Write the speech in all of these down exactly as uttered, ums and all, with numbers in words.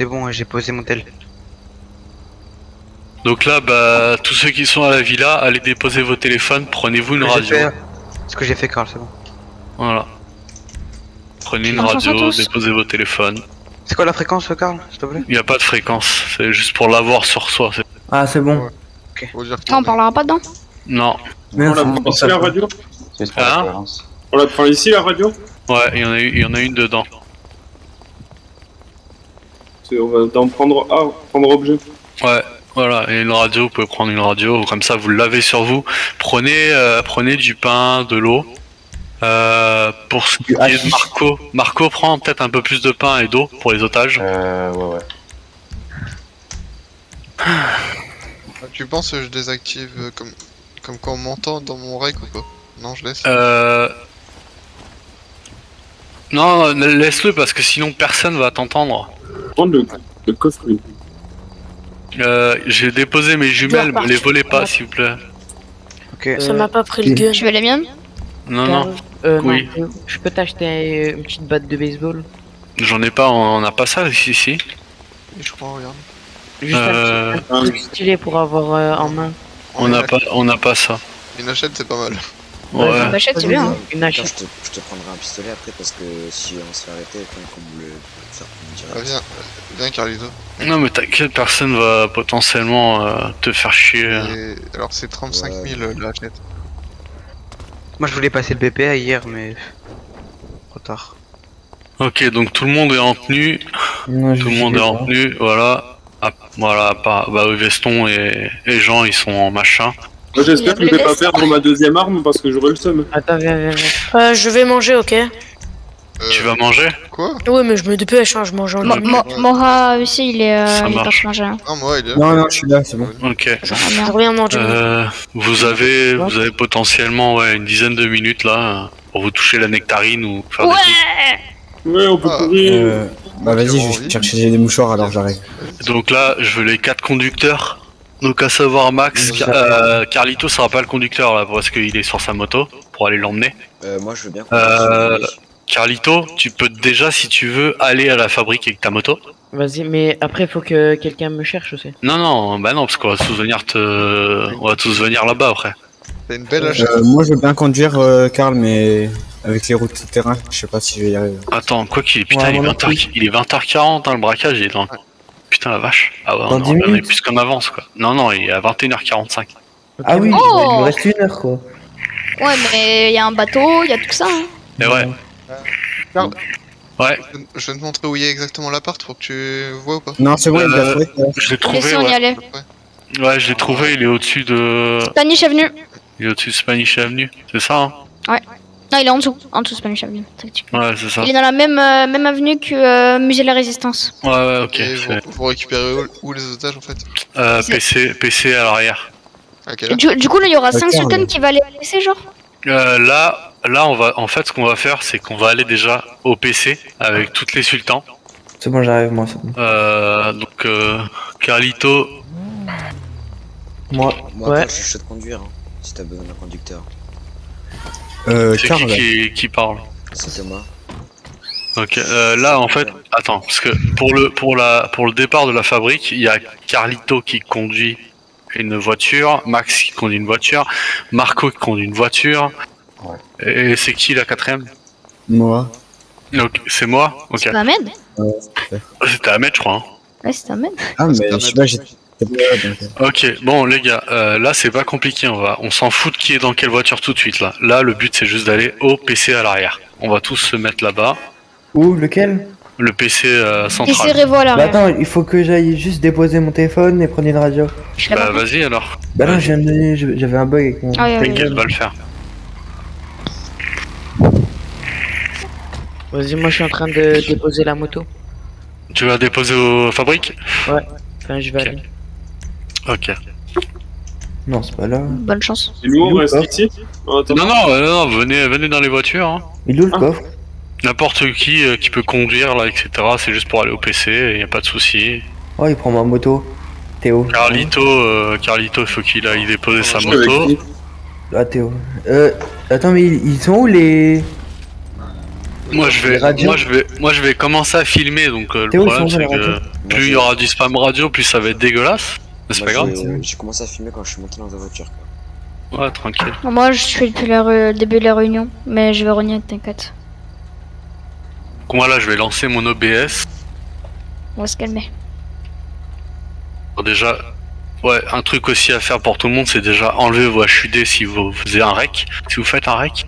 C'est bon, j'ai posé mon tel. Donc là, bah, tous ceux qui sont à la villa, allez déposer vos téléphones, prenez-vous une radio. Fait... Ce que j'ai fait, Carl, c'est bon. Voilà. Prenez une radio, déposez vos téléphones. C'est quoi la fréquence, Carl, s'il te plaît? Il n'y a pas de fréquence, c'est juste pour l'avoir sur soi. Ah, c'est bon. Ok. Ah, on parlera pas dedans? Non. Mais on la prend ici la radio? Hein? On la prend ici la radio? Ouais, il y en a, il y en a une dedans. On va d'en prendre ah, prendre objet. Ouais, voilà, et une radio, vous pouvez prendre une radio, comme ça vous l'avez sur vous. Prenez, euh, prenez du pain, de l'eau. Euh, pour ce qui est de Marco, Marco prend peut-être un peu plus de pain et d'eau pour les otages. Euh, ouais, ouais. Tu penses que je désactive euh, comme, comme quand on m'entend dans mon rec ou pas? Non, je laisse. Euh... Non, laisse-le parce que sinon personne va t'entendre. Prendre le, le coffre. Euh, j'ai déposé mes jumelles, me les volez pas s'il vous plaît. Ok. Euh, Ça m'a pas pris le gun. Tu veux les miennes? Non, non. Euh, oui. Non, je peux t'acheter une petite batte de baseball? J'en ai pas, on a pas ça ici, ici. Je crois, regarde. Juste euh... un truc stylé pour avoir euh, en main. On n'a pas, on n'a pas ça. Une hachette, c'est pas mal. Ouais. Une hachette, c'est bien. Hein. Une hachette. Je te, je te prendrai un pistolet après parce que si on se fait arrêter, quand on me le faire Ah, viens, viens Carlito. Non mais t'inquiète, personne va potentiellement euh, te faire chier. Et... Alors c'est trente-cinq mille ouais. La hachette. Moi je voulais passer le B P A hier mais... Trop tard. Ok, donc tout le monde est en tenue. Non, tout le monde est en tenue, voilà. Ah, voilà, pas, bah Veston et, et Jean ils sont en machin. Moi j'espère que je vais pas perdre ma deuxième arme parce que j'aurai le seum. Attends, viens, viens, viens. Euh, je vais manger, ok? Euh... Tu vas manger? Quoi? Ouais, mais je me dépêche, hein, je mange en ligne. Mora aussi, il est, euh, il est parti manger. Hein. Non, moi, il est... non, non, je suis là, c'est bon. Ok. J'ai rien mangé. Euh, vous avez, vous avez potentiellement ouais, une dizaine de minutes là pour vous toucher la nectarine ou faire ouais des Ouais, on peut ah. courir. Euh, bah vas-y, je vais chercher des mouchoirs alors j'arrive. Donc là, je veux les quatre conducteurs. Donc à savoir Max, Car euh, Carlito sera pas le conducteur là parce qu'il est sur sa moto pour aller l'emmener. Euh, moi je veux bien. Euh, Carlito, tu peux déjà si tu veux aller à la fabrique avec ta moto. Vas-y, mais après faut que quelqu'un me cherche aussi. Non non, bah non parce qu'on va tous venir te, on va tous venir là-bas après. C'est une belle hachette. Euh, moi je veux bien conduire euh, Karl, mais avec les routes de terrain, je sais pas si je vais y arriver. Attends, quoi qu'il est, putain, ouais, il, est vingt heures, il est vingt heures quarante, hein, le braquage, il est dans... Putain la vache. Ah ouais, on, on est plus qu'en avance quoi. Non, non, il est à vingt et une heures quarante-cinq. Ah oui, oh il me reste une heure quoi. Ouais, mais il y a un bateau, il y a tout ça. Hein. Et ouais. Carl, ouais. Je, je vais te montrer où il y a exactement l'appart pour que tu vois ou pas. Non, c'est bon, euh, il l'a trouvé. Je l'ai trouvé. Laissez, on y allait. Ouais, ouais je l'ai trouvé, il est au-dessus de... Spanish Avenue. Il est au-dessus de Spanish Avenue, c'est ça hein? Ouais. Non, il est en dessous, en dessous de Spanish Avenue. Ouais, c'est ça. Il est dans la même, euh, même avenue que euh, Musée de la Résistance. Ouais, ouais, ok. Et vous, vous récupérez où, où les otages en fait? Euh, P C, P C à l'arrière. Okay, du, du coup, là, il y aura cinq okay, sultans ouais. qui va aller à P C, genre euh, Là, là, on va, en fait, ce qu'on va faire, c'est qu'on va aller déjà au P C avec toutes les sultans. C'est bon, j'arrive, moi, c'est bon. Euh, donc, euh, Carlito. Moi, moi ouais. je suis chaud de conduire, hein, si t'as besoin d'un conducteur. Euh, c'est qui, qui qui parle? C'était moi. Ok, euh, là en fait, attends, parce que pour le pour la pour le départ de la fabrique, il y a Carlito qui conduit une voiture, Max qui conduit une voiture, Marco qui conduit une voiture. Ouais. Et c'est qui la quatrième? Moi. Donc c'est moi. Ok. C'est Ahmed. Ouais, c'était Ahmed, je crois. Hein. Ouais, c'est Ahmed. Ah mais je sais pas, j'ai. Ok, bon les gars, euh, là c'est pas compliqué, on va, on s'en fout de qui est dans quelle voiture tout de suite là. Là le but c'est juste d'aller au P C à l'arrière. On va tous se mettre là-bas. Où, lequel? Le P C euh, central. P C Révo à l'arrière. Bah attends, il faut que j'aille juste déposer mon téléphone et prendre une radio. Bah vas-y alors. Bah non, je viens de donner, j'avais un bug avec mon... Ah, ouais, T'inquiète, ouais, va le faire. Vas-y, moi je suis en train de déposer la moto. Tu vas déposer aux fabriques? Ouais, enfin je vais okay. aller. Ok. Non, c'est pas là. Bonne chance. Et nous, on reste ici? Non, non, euh, non, venez, venez dans les voitures. Hein. Il est où le coffre? N'importe qui euh, qui peut conduire là, et cetera. C'est juste pour aller au P C, y a pas de souci. Oh, il prend ma moto. Théo. Carlito, euh, Carlito, il faut qu'il aille déposer sa moto. Ah, Théo. Euh, attends, mais ils sont où les... Moi je vais, moi je vais, moi je vais commencer à filmer, donc euh, le Théo, problème c'est que... plus il y aura du spam radio, plus ça va être dégueulasse. Mais c'est pas grave. J'ai commencé à filmer quand je suis monté dans la voiture. Quoi. Ouais, tranquille. Bon, moi, je suis depuis le re- début de la réunion, mais je vais revenir, t'inquiète. Donc moi là, je vais lancer mon O B S. On va se calmer. Alors déjà, ouais, un truc aussi à faire pour tout le monde, c'est déjà enlever vos H U D si vous faisiez un rec. Si vous faites un rec.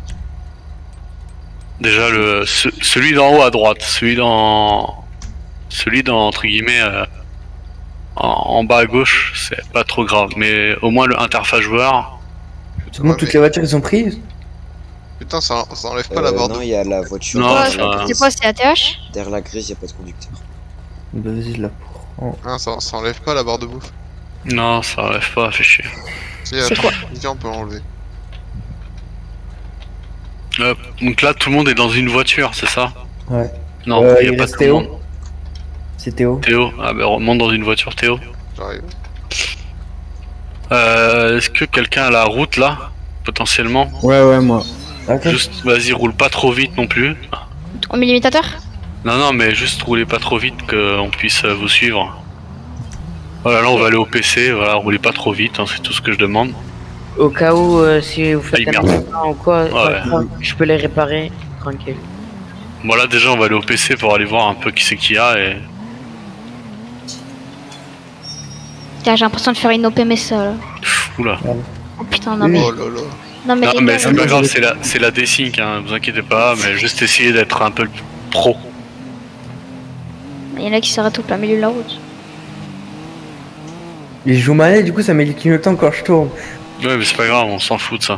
Déjà le ce, celui d'en haut à droite, celui dans celui dans entre guillemets euh, en, en bas à gauche, c'est pas trop grave, mais au moins le interface joueur. Tout le monde, toutes les voitures ils sont prises. Putain, ça, ça enlève pas Euh, la barre de... non, il y a la voiture. Non, derrière ça- la C'est grise. quoi, c'est A T H? Derrière la grise, il a pas de conducteur. Bah, vas-y, je la prends. Ah, ça, ça enlève pas la barre de bouffe. Non, ça enlève pas, fait chier. Si, C'est attends, quoi? viens, on peut l'enlever. Euh, donc là, tout le monde est dans une voiture, c'est ça? Ouais. Non, Euh, il y a il pas reste tout le Théo. monde. C'est Théo. Théo, ah bah remonte dans une voiture, Théo. J'arrive. Euh, est-ce que quelqu'un a la route là, potentiellement? Ouais, ouais, moi. Ok. Juste, vas-y, roule pas trop vite non plus. On met l'imitateur? Non, non, mais juste roulez pas trop vite qu'on puisse euh, vous suivre. Voilà, là on va aller au P C, voilà, roulez pas trop vite, hein, c'est tout ce que je demande. Au cas où, euh, si vous faites Aïe, un merde. accident ou quoi, Ouais. enfin, je peux les réparer, tranquille. Voilà, déjà on va aller au P C pour aller voir un peu qui c'est qu'il y a et... Tiens, j'ai l'impression de faire une O P M S là. Oula. Oh putain, non mais. Oh là là. Non mais Non les mais gars, c'est pas grave, c'est la, c'est la D-Sync, hein, vous inquiétez pas, mais juste essayer d'être un peu pro. il y en a qui s'arrêtent au plein milieu de la route. Il joue mal, du coup ça met les clignotants quand je tourne. Ouais mais c'est pas grave, on s'en fout de ça.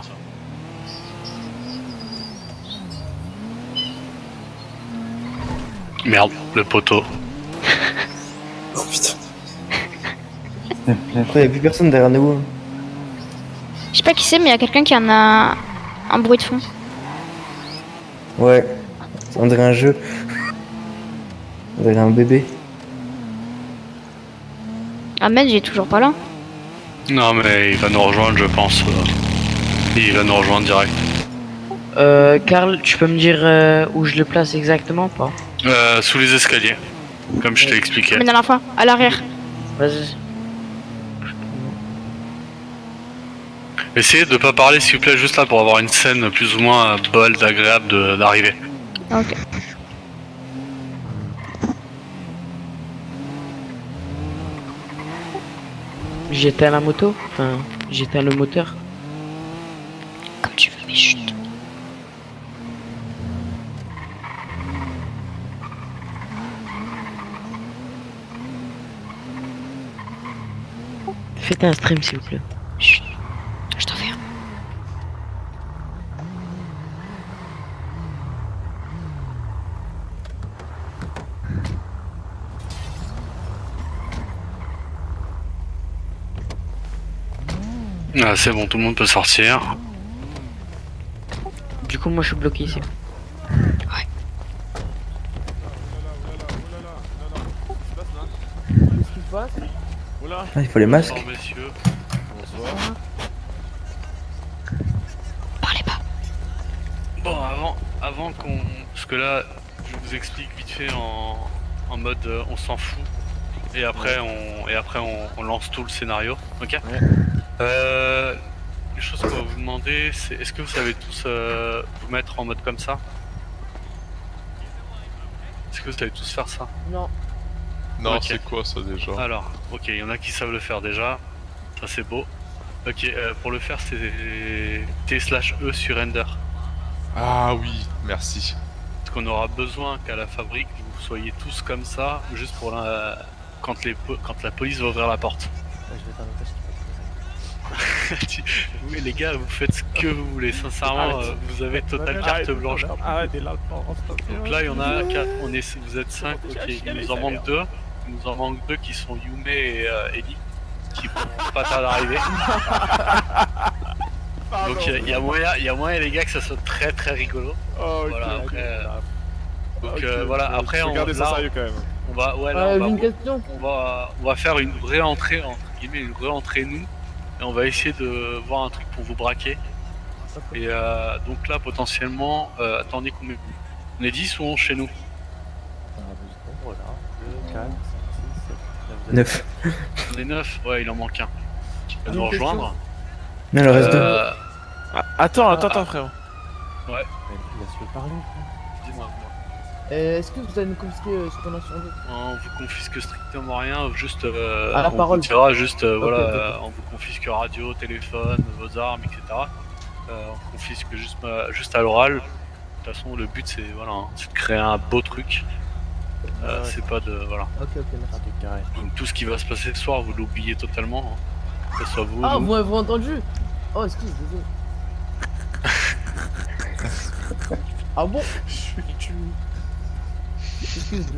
Merde, le poteau. Oh putain. Après, y'a plus personne derrière nous. Je sais pas qui c'est, mais il y a quelqu'un qui en a un bruit de fond. Ouais. On dirait un jeu. On dirait un bébé. Ahmed, il est toujours pas là. Non mais il va nous rejoindre je pense. euh, Il va nous rejoindre direct. Euh, Karl, tu peux me dire euh, où je le place exactement ou pas? Euh, sous les escaliers, comme je t'ai expliqué. Mais dans la fois, à l'arrière. Vas-y. Essayez de pas parler s'il vous plaît juste là pour avoir une scène plus ou moins bold, agréable de- d'arriver. Ok. J'éteins la moto, enfin, j'éteins le moteur. Comme tu veux, mais chut. Faites un stream s'il vous plaît. Chut. Je t'enferme. Ah c'est bon, tout le monde peut sortir. Du coup, moi je suis bloqué ici. Ah, il faut les masques. Bonsoir, messieurs. Parlez pas. Bon, avant, avant qu'on... Parce que là, je vous explique vite fait en, en mode euh, on s'en fout. Et après, on, et après on, on lance tout le scénario. Ok. Euh, les choses qu'on va vous demander, c'est est-ce que vous savez tous euh, vous mettre en mode comme ça? Est-ce que vous savez tous faire ça? Non. Non, Ok. c'est quoi ça déjà? Alors, ok, il y en a qui savent le faire déjà. Ça c'est beau. Ok, euh, pour le faire, c'est T slash E sur Ender. Ah oui, merci. Parce qu'on aura besoin qu'à la fabrique, vous soyez tous comme ça, juste pour la... quand, les po- quand la police va ouvrir la porte. Tu- oui les gars, vous faites ce que vous voulez, sincèrement, euh, vous avez totale carte blanche. Donc là, il y en a quatre, on est, vous êtes cinq, ok, il nous en manque deux. Il nous en manque deux qui sont Yume et euh, Ellie, qui vont pas tarder d'arriver. Donc il y, a moyen, il y a moyen les gars que ça soit très très rigolo. Voilà, après, euh, donc euh, voilà, après on, là, on va, ouais, là, on, va, une question. on va, on va faire une vraie entrée entre guillemets, une vraie entrée nous, et on va essayer de voir un truc pour vous braquer. Et euh, donc là potentiellement, euh, attendez combien on est dix ou onze chez nous? neuf. On est neuf. Ouais, il en manque un. Qui va nous rejoindre. Non, il en reste deux. Euh, Ah, attends, attends, attends, frérot. Ouais. Laisse-le parler. Dis-moi. Euh, Est-ce que vous allez nous confisquer euh, ce qu'on a sur nous? On vous confisque strictement rien, juste euh, À la on parole. vous dira juste euh, Ok, voilà, ok, ok. euh, on vous confisque radio, téléphone, vos armes, et cetera. Euh, on confisque juste, euh, juste à l'oral. De toute façon, le but c'est voilà, hein, c'est de créer un beau truc. Euh, Ouais. C'est pas de voilà. Ok, ok, merci. Carré. Donc tout ce qui va se passer ce soir, vous l'oubliez totalement. Hein. Que ce soit vous. Ah, nous. vous m'avez entendu? Oh, excuse, désolé. Ah bon? Je suis tu. Excuse,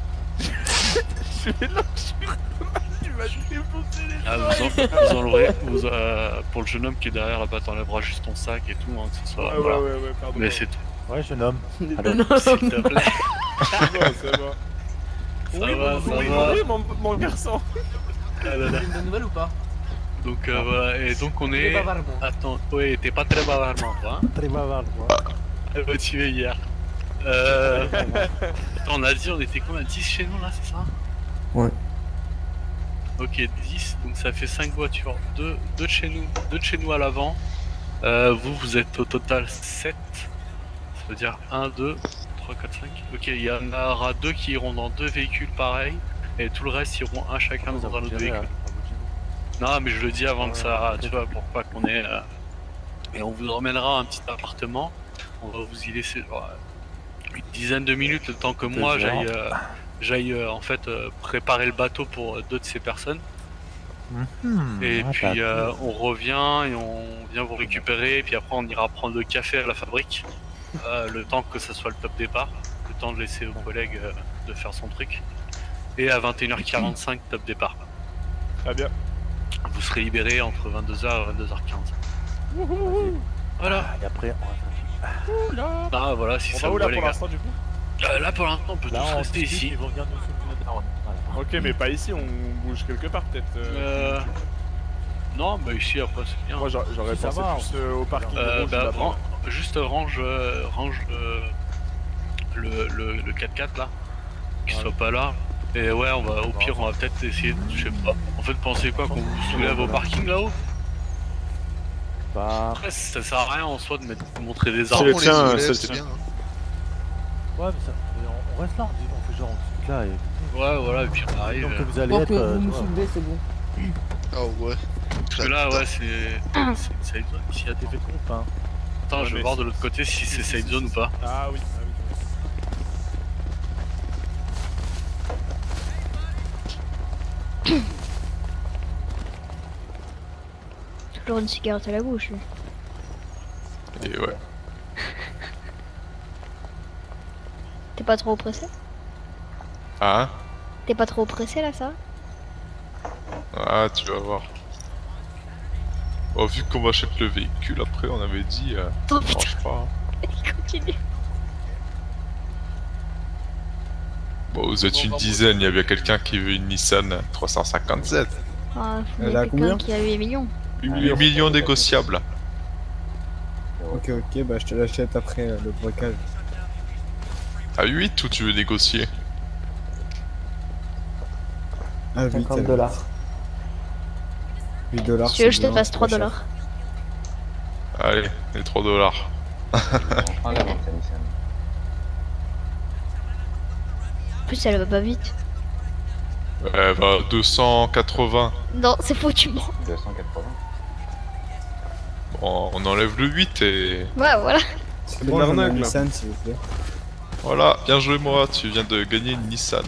Je vais là, tu vas défoncer les Ah, vous, en, vous enlèverez, vous, euh, pour le jeune homme qui est derrière là-bas, t'enlèveras juste ton sac et tout, hein, que ce soit. Ouais, voilà. ouais, ouais, ouais, pardon. Mais pardon. c'est tout. Ouais, jeune homme. Alors, non, S'il te plaît. C'est bon, c'est bon. Ça oui, va, mon, ça oui, va. oui, mon, mon garçon. Ah là là. Vous avez une bonne nouvelle ou pas? Donc euh, voilà, et donc on Très est. bavardement. Attends, ouais, t'es pas très bavardement, toi. Hein. Très bavard, moi. Elle m'a tué hier. Euh. Attends, on a dit, on était combien? dix chez nous là, c'est ça? Ouais. Ok, dix, donc ça fait cinq voitures. deux de chez nous, deux de chez nous à l'avant. Euh, vous, vous êtes au total sept. Ça veut dire un, deux, trois, quatre, cinq. Ok, il y en aura deux qui iront dans deux véhicules pareils. Et tout le reste iront un chacun dans un autre véhicule. Non, mais je le dis avant que ça, tu vois, pour pas qu'on ait. Euh... Et on vous emmènera un petit appartement. On va vous y laisser genre, une dizaine de minutes, le temps que moi j'aille, euh, j'aille euh, en fait euh, préparer le bateau pour euh, deux de ces personnes. Mmh, Et ah, puis t'as- euh, on revient et on vient vous récupérer. Et puis après on ira prendre le café à la fabrique. Euh, le temps que ça soit le top départ. Le temps de laisser au collègue euh, de faire son truc. Et à vingt et une heures quarante-cinq, top départ. Très bien. Vous serez libéré entre vingt-deux heures et vingt-deux heures quinze. Voilà. Et après, on va Ah voilà, si On ça va où vous là va les pour gars. l'instant du coup? Euh, là pour l'instant on peut Là, tous on rester discute, ici. ils vont venir nous soutenir de Daron. Voilà. Ok, mais pas ici, on bouge quelque part peut-être. euh. Euh... Non, bah ici après c'est bien. Moi j'a- j'aurais Si ça pensé va, plus euh, au parking Euh, rouge bah, là-bas. ran- juste range, euh, range euh, le, le, le quatre-quatre là, qu'il soit pas là. Et ouais, on va au pire, on va peut-être essayer, de- je sais pas. En fait, pensez quoi, qu'on vous soulève au parking là-haut? Bah. Après, ça sert à rien en soi de mettre, de montrer des C'est armes. le tien, c'est le c'est tien. bien. Ouais, mais ça, on- on reste là, disons, on fait genre on discute là et. Ouais, voilà, et puis on arrive. Donc que vous allez Pour être. que euh, vous tu me vois. soulevez, c'est bon. Oh ouais. Parce que là, ouais, c'est c'est une safe zone ici. T'es fait compte, hein. Attends, Ouais, je vais mais voir de si- l'autre côté si c'est si- safe si- zone ou pas. Ah oui, ah oui. Toujours une cigarette à la bouche. lui. Et ouais. T'es pas trop pressé? Ah, T'es pas trop pressé là, ça? ah, tu vas voir. Bon, vu qu'on achète le véhicule, après on avait dit, euh, Oh, ça marche pas. Continue. Bon, vous êtes une dizaine, il y a bien quelqu'un qui veut une Nissan trois cent cinquante-sept. Ah, faut Elle bien a quelqu'un combien qui a huit millions. huit millions négociables. Ok, ok, bah je te l'achète après euh, le braquage. À huit ou tu veux négocier? Ah, huit cinquante dollars. huit dollars. Si tu veux, c'est je te bien, passe c'est trois pas cher. dollars. Allez, les trois dollars. En plus, elle va pas vite. Ouais, bah deux cent quatre-vingts. Non, c'est faux, tu mens. deux cent quatre-vingts. Bon, on enlève le huit et... Ouais, voilà. C'est de bon, j'en ai l'arnaque, un là. Nissan, s'il vous plaît. Voilà, bien joué moi, tu viens de gagner une Nissan.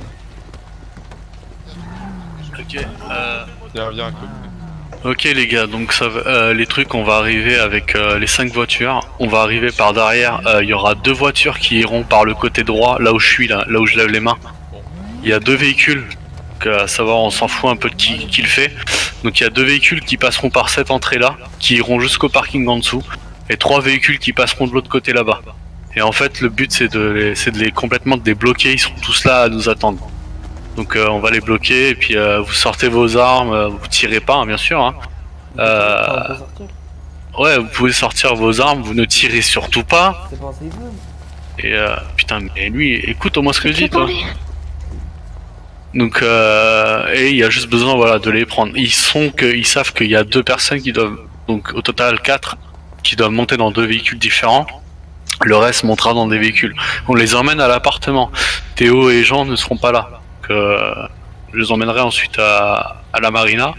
Ok, euh... Viens, viens, écoute. Ok les gars, donc ça, va- euh, les trucs, on va arriver avec euh, les cinq voitures. On va arriver par derrière. euh, Il y aura deux voitures qui iront par le côté droit, là où je suis, là, là où je lève les mains. Il y a deux véhicules. Donc, à savoir, on s'en fout un peu de qui, qui le fait. Donc il y a deux véhicules qui passeront par cette entrée là, qui iront jusqu'au parking en dessous, et trois véhicules qui passeront de l'autre côté là-bas. Et en fait, le but c'est de les, c'est de les complètement débloquer. Ils sont tous là à nous attendre. Donc euh, on va les bloquer et puis euh, vous sortez vos armes, euh, vous tirez pas hein, bien sûr. Hein. Euh, ouais, vous pouvez sortir vos armes, vous ne tirez surtout pas. C'est pas un safe zone. Et euh, putain, mais lui, écoute au moins ce que je dis toi. Donc euh, et il y a juste besoin voilà de les prendre. Ils sont que ils savent qu'il y a deux personnes qui doivent donc au total quatre qui doivent monter dans deux véhicules différents. Le reste montera dans des véhicules. On les emmène à l'appartement. Théo et Jean ne seront pas là. Donc, euh, je les emmènerai ensuite à, à la marina.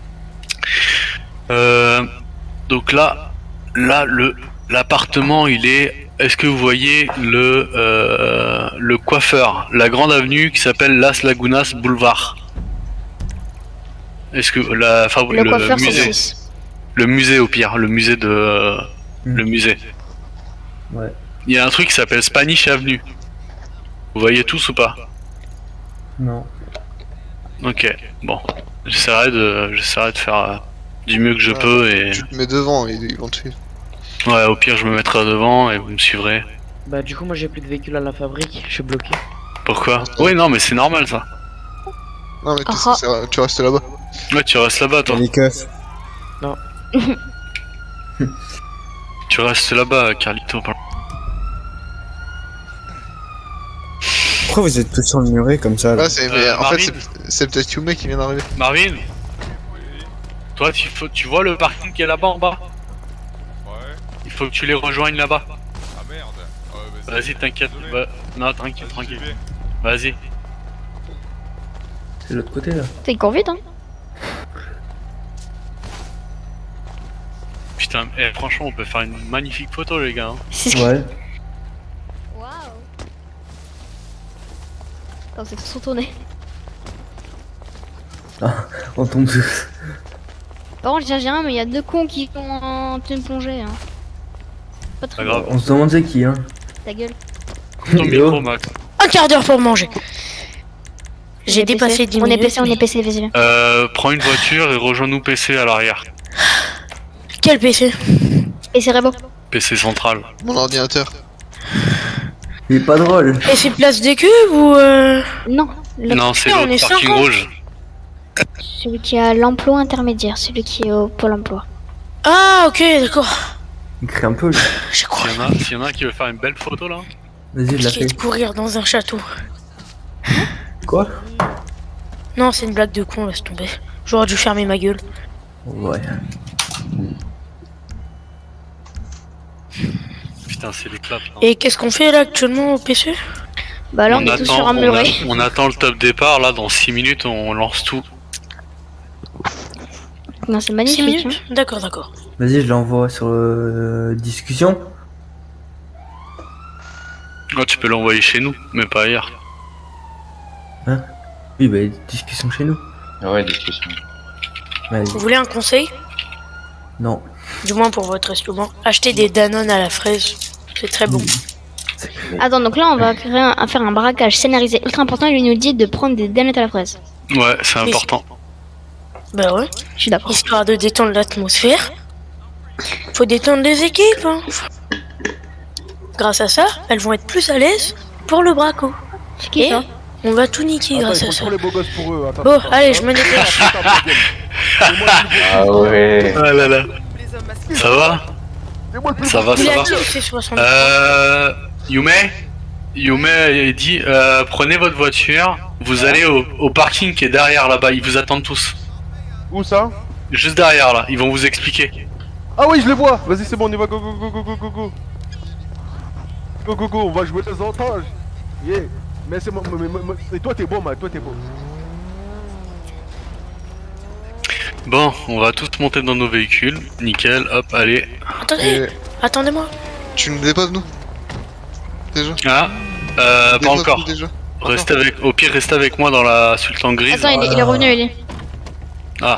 Euh, donc là, là le l'appartement il est. Est-ce que vous voyez le euh, le coiffeur, la grande avenue qui s'appelle Las Lagunas Boulevard? Est-ce que la enfin, Le le, coiffeur, c'est musée, six. le musée au pire, le musée de euh, Mm. le musée. Ouais. Il y a un truc qui s'appelle Spanish Avenue. Vous voyez tous ou pas? Non. Ok, bon. J'essaierai de, j'essaierai de faire euh, du mieux que je peux et. Tu te mets devant, ils, ils vont te suivre. Ouais, au pire, je me mettrai devant et vous me suivrez. Bah du coup moi j'ai plus de véhicule à la fabrique, je suis bloqué. Pourquoi? Oui, non, mais c'est normal ça. Non, mais qu'est-ce Ah. que c'est- tu restes là-bas. Ouais, tu restes là-bas, toi. Les keufs. Non. Tu restes là-bas, Carlito. pardon. Pourquoi vous êtes tous sur le muret comme ça là Ouais, c'est, mais Euh, en fait, Marvin c'est, c'est peut-être Yume qui vient d'arriver. Marvin? Toi, tu, faut, tu vois le parking qui est là-bas en bas? Ouais. Il faut que tu les rejoignes là-bas. Ah merde. Ouais, Vas-y, t'inquiète. Désolé. Va- Non, tranquille, Vas-y, tranquille. j'y vais. Vas-y. C'est de l'autre côté là. Putain, il court vite, hein. Putain, eh, franchement, on peut faire une magnifique photo, les gars. hein. C'est ce Ouais. Waouh. Attends, c'est tous retourné. On tombe tous. Par contre, j'ai rien, mais il y a deux cons qui sont en pleine plongée. Hein. Pas très Pas grave. On se demande c'est qui hein. Ta gueule. Ton micro, Max. Un quart d'heure pour manger. J'ai dépassé dix On est minutes. P C, on est P C, vas-y. Euh, prends une voiture et rejoins-nous P C à l'arrière. Quel P C? Et c'est Rebo. P C central. Mon ordinateur. Il est pas drôle. Et c'est place des cubes ou euh... Non, le- Non, c'est on l'autre est parking cinquante. rouge. celui qui a l'emploi intermédiaire, celui qui est au pôle emploi. Ah ok, d'accord. Il crie un peu là. J'ai quoi? S'il y en a, s'il y en a un qui veut faire une belle photo là. Vas-y, je la Qui fais. est de courir dans un château. Quoi? Non, c'est une blague de con, laisse tomber. J'aurais dû fermer ma gueule. Ouais. Putain, c'est l'éclat. putain. Et qu'est-ce qu'on fait là actuellement au P C? Bah là, on, on, est tous attend, sur un on, muret. a- on attend le top départ là. Dans six minutes, on lance tout. Non, c'est six magnifique. minutes? D'accord, d'accord. Vas-y, je l'envoie sur euh, discussion. Oh, tu peux l'envoyer chez nous, mais pas ailleurs. Hein? Oui, bah discussion chez nous. Ouais, discussion. Vas-y. Vous voulez un conseil? Non. Du moins pour votre estomac. Achetez des Danone à la fraise. C'est très bon. Attends, donc là, on va créer un- un- faire un braquage scénarisé ultra important. Il nous dit de prendre des danettes à la fraise. Ouais, c'est important. Bah ouais. Je suis d'accord. Histoire de détendre l'atmosphère. Faut détendre les équipes. Hein. Grâce à ça, elles vont être plus à l'aise pour le braco. C'est qui Et ça? on va tout niquer Attends, grâce il à faut ça. trop les beaux gosses pour eux. Attends, Bon, attends, allez, attends. je me dépêche. Ah ouais. Ah là là. Ça va? Ça va, Il ça a va. dit que c'est soixante. Euh. Yume Yume a dit euh, prenez votre voiture, vous allez au, au parking qui est derrière là-bas, ils vous attendent tous. Où ça? Juste derrière là, ils vont vous expliquer. Ah oui, je les vois. Vas-y, c'est bon, on y va. Go, go, go, go, go, go, go. Go, go, go, on va jouer les otages. Yeah. Mais c'est moi. mais- mais- mais- Et toi, t'es beau, man. Toi, t'es beau. Bon, on va tous monter dans nos véhicules. Nickel, hop, allez. Attendez, Et attendez-moi. tu nous déposes, nous? Déjà? Ah, euh, pas Dépose-nous encore. déjà. Restez avec, au pire, restez avec moi dans la Sultan grise. Attends, il est, il est revenu, il est. Ah,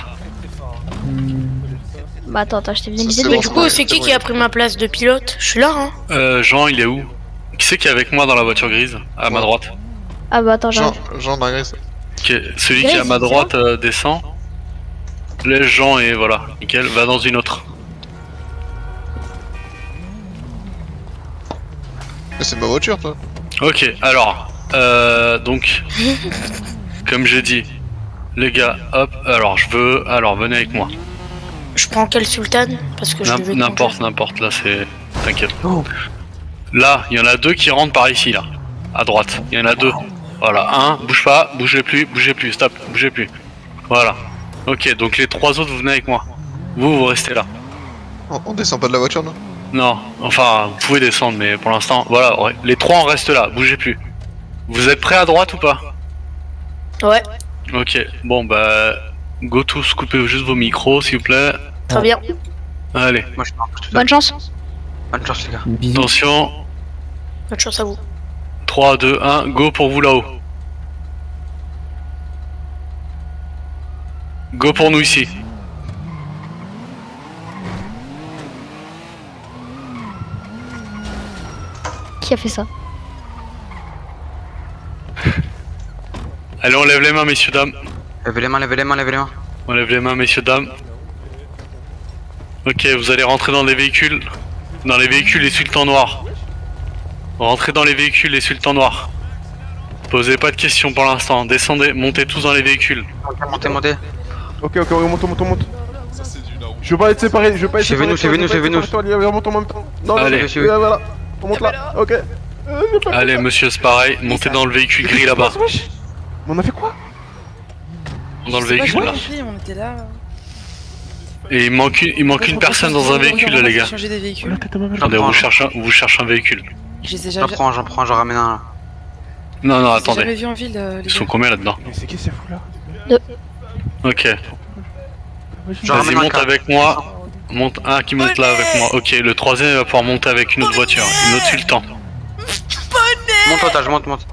Bah attends, attends, je t'ai Ça, visé c'est de Mais bon, du c'est coup, bon, c'est c'est qui bon. qui a pris ma place de pilote? Je suis là, hein. euh, Jean, il est où? Qui c'est qui est avec moi dans la voiture grise? À ma droite. Ah bah attends, Jean, j'arrive. Jean d'Agresse. Qui est- celui qui est à Grise, ma c'est droite euh, descend. Laisse Jean et voilà, nickel, va dans une autre. Mais c'est ma voiture, toi. Ok, alors, euh, donc, comme j'ai dit, les gars, hop, alors je veux, alors venez avec moi. Je prends quel sultan? Parce que je N'im- devais N'importe, n'importe, là c'est, t'inquiète. Là, il y en a deux qui rentrent par ici, là, à droite, il y en a deux. Voilà, un, bouge pas, bougez plus, bougez plus, stop, bougez plus. Voilà. Ok, donc les trois autres, vous venez avec moi. Vous, vous restez là. On, on descend pas de la voiture, non? Non, enfin, vous pouvez descendre, mais pour l'instant, voilà, ouais. Les trois, on reste là, bougez plus. Vous êtes prêts à droite ou pas? Ouais. Ok, bon bah... Go tous, coupez juste vos micros, s'il vous plaît. Très bien. Allez. Moi, je pars tout Bonne chance. Bonne chance, les gars. Attention. Bonne chance à vous. trois, deux, un, go pour vous là-haut. Go pour nous ici. Qui a fait ça? Allez, on lève les mains, messieurs, dames. Levez les mains, levez les mains, levez les mains. On lève les mains, messieurs, dames. Ok, vous allez rentrer dans les véhicules. Dans les véhicules les sultans noirs. Rentrez dans les véhicules les sultans noirs. Posez pas de questions pour l'instant. Descendez, montez tous dans les véhicules. Montez, montez. Ok, ok, on monte, on monte, on monte. Je veux pas être séparé, je veux pas être Chez séparé. Vénus, chez Vénus, chez Vénus. On monte en même temps. Non, Allez. non, non, voilà. On monte là, ok. Allez, monsieur, c'est pareil. Montez dans le véhicule gris là-bas. Mais on a fait quoi? Dans le véhicule là. On était là. Et il manque une, il manque une personne dans un véhicule là, les gars. Changer des véhicules. Attendez, on vous cherche un, vous cherche un véhicule. Je les ai J'en jamais, prends, j'en prends, j'en ramène un là. Non, non, je les ai jamais attendez. vus en ville. euh, les Ils sont gars. combien là-dedans? Mais c'est qui ces fous là? Ok. J'en Vas-y, ramène un monte cas. avec moi. Monte un qui monte là avec moi. Ok, le troisième il va pouvoir monter avec une autre voiture, une autre sultan. Monte, otage, monte, monte.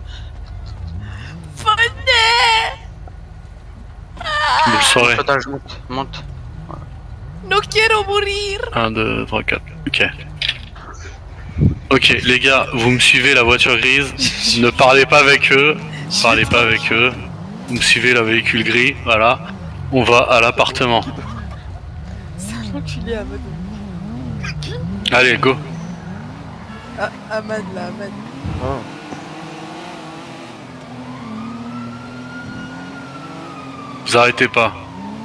Vous le saurez. Monte, otage, monte, monte. No quiero mourir. un, deux, trois, quatre. Ok. Ok, les gars, vous me suivez la voiture grise. Ne parlez pas avec eux. Parlez pas avec eux. Vous me suivez le véhicule gris. Voilà. On va à l'appartement. C'est un enculé, Ahmad. Allez, go. Ah, Ahmad là, Ahmad. Vous arrêtez pas.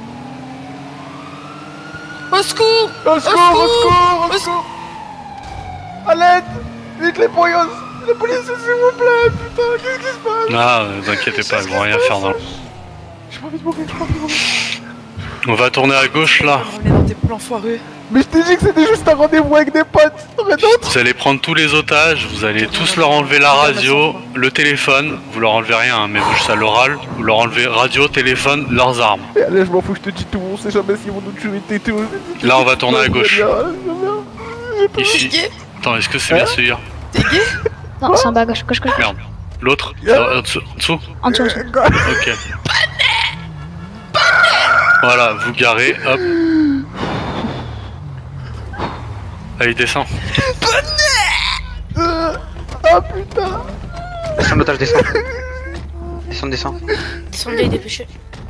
Au secours! Au secours, au secours, au secours! A l'aide! Vite les poyos! La police, s'il vous plaît! Putain, qu'est-ce qui se passe? Ah, ne vous inquiétez pas, ils vont rien faire dans le... J'ai pas envie de mourir, j'ai pas envie de mourir. On va tourner à gauche là. On est dans tes plans foireux. Mais je t'ai dit que c'était juste un rendez-vous avec des potes! Rien d'autre? Vous allez prendre tous les otages, vous allez tous leur enlever la radio, le téléphone, vous leur enlevez rien, hein, mais vous juste à l'oral, vous leur enlevez radio, téléphone, leurs armes. Et allez, je m'en fous, je te dis tout, on sait jamais s'ils vont nous tuer, t'es tout. Là on va tourner à gauche. Ici. T'es gay? Attends, est-ce que c'est bien celui-là? T'es gay? Non, c'est en bas à gauche, gauche, gauche. Merde. L'autre? En dessous? En dessous? En dessous, en dessous. Ok. Voilà, vous garez, hop. Allez, descends. Ah putain! Descends, l'otage, descends. Descends, descends. Descendez, dépêchez.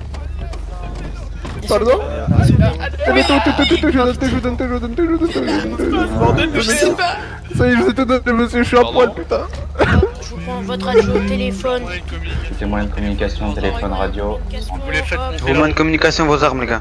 Pardon? Allez, tout, tout, tout, tout, tout, je donne, je donne, je donne, je donne, je donne. Bordel, je sais pas. Ça y est, je vous ai tout donné, monsieur, je suis à poil, putain. Je vous prends votre radio, téléphone. C'est moyen de communication, téléphone, radio. Vous les faites monter Vos là. moyens de communication, vos armes, les gars.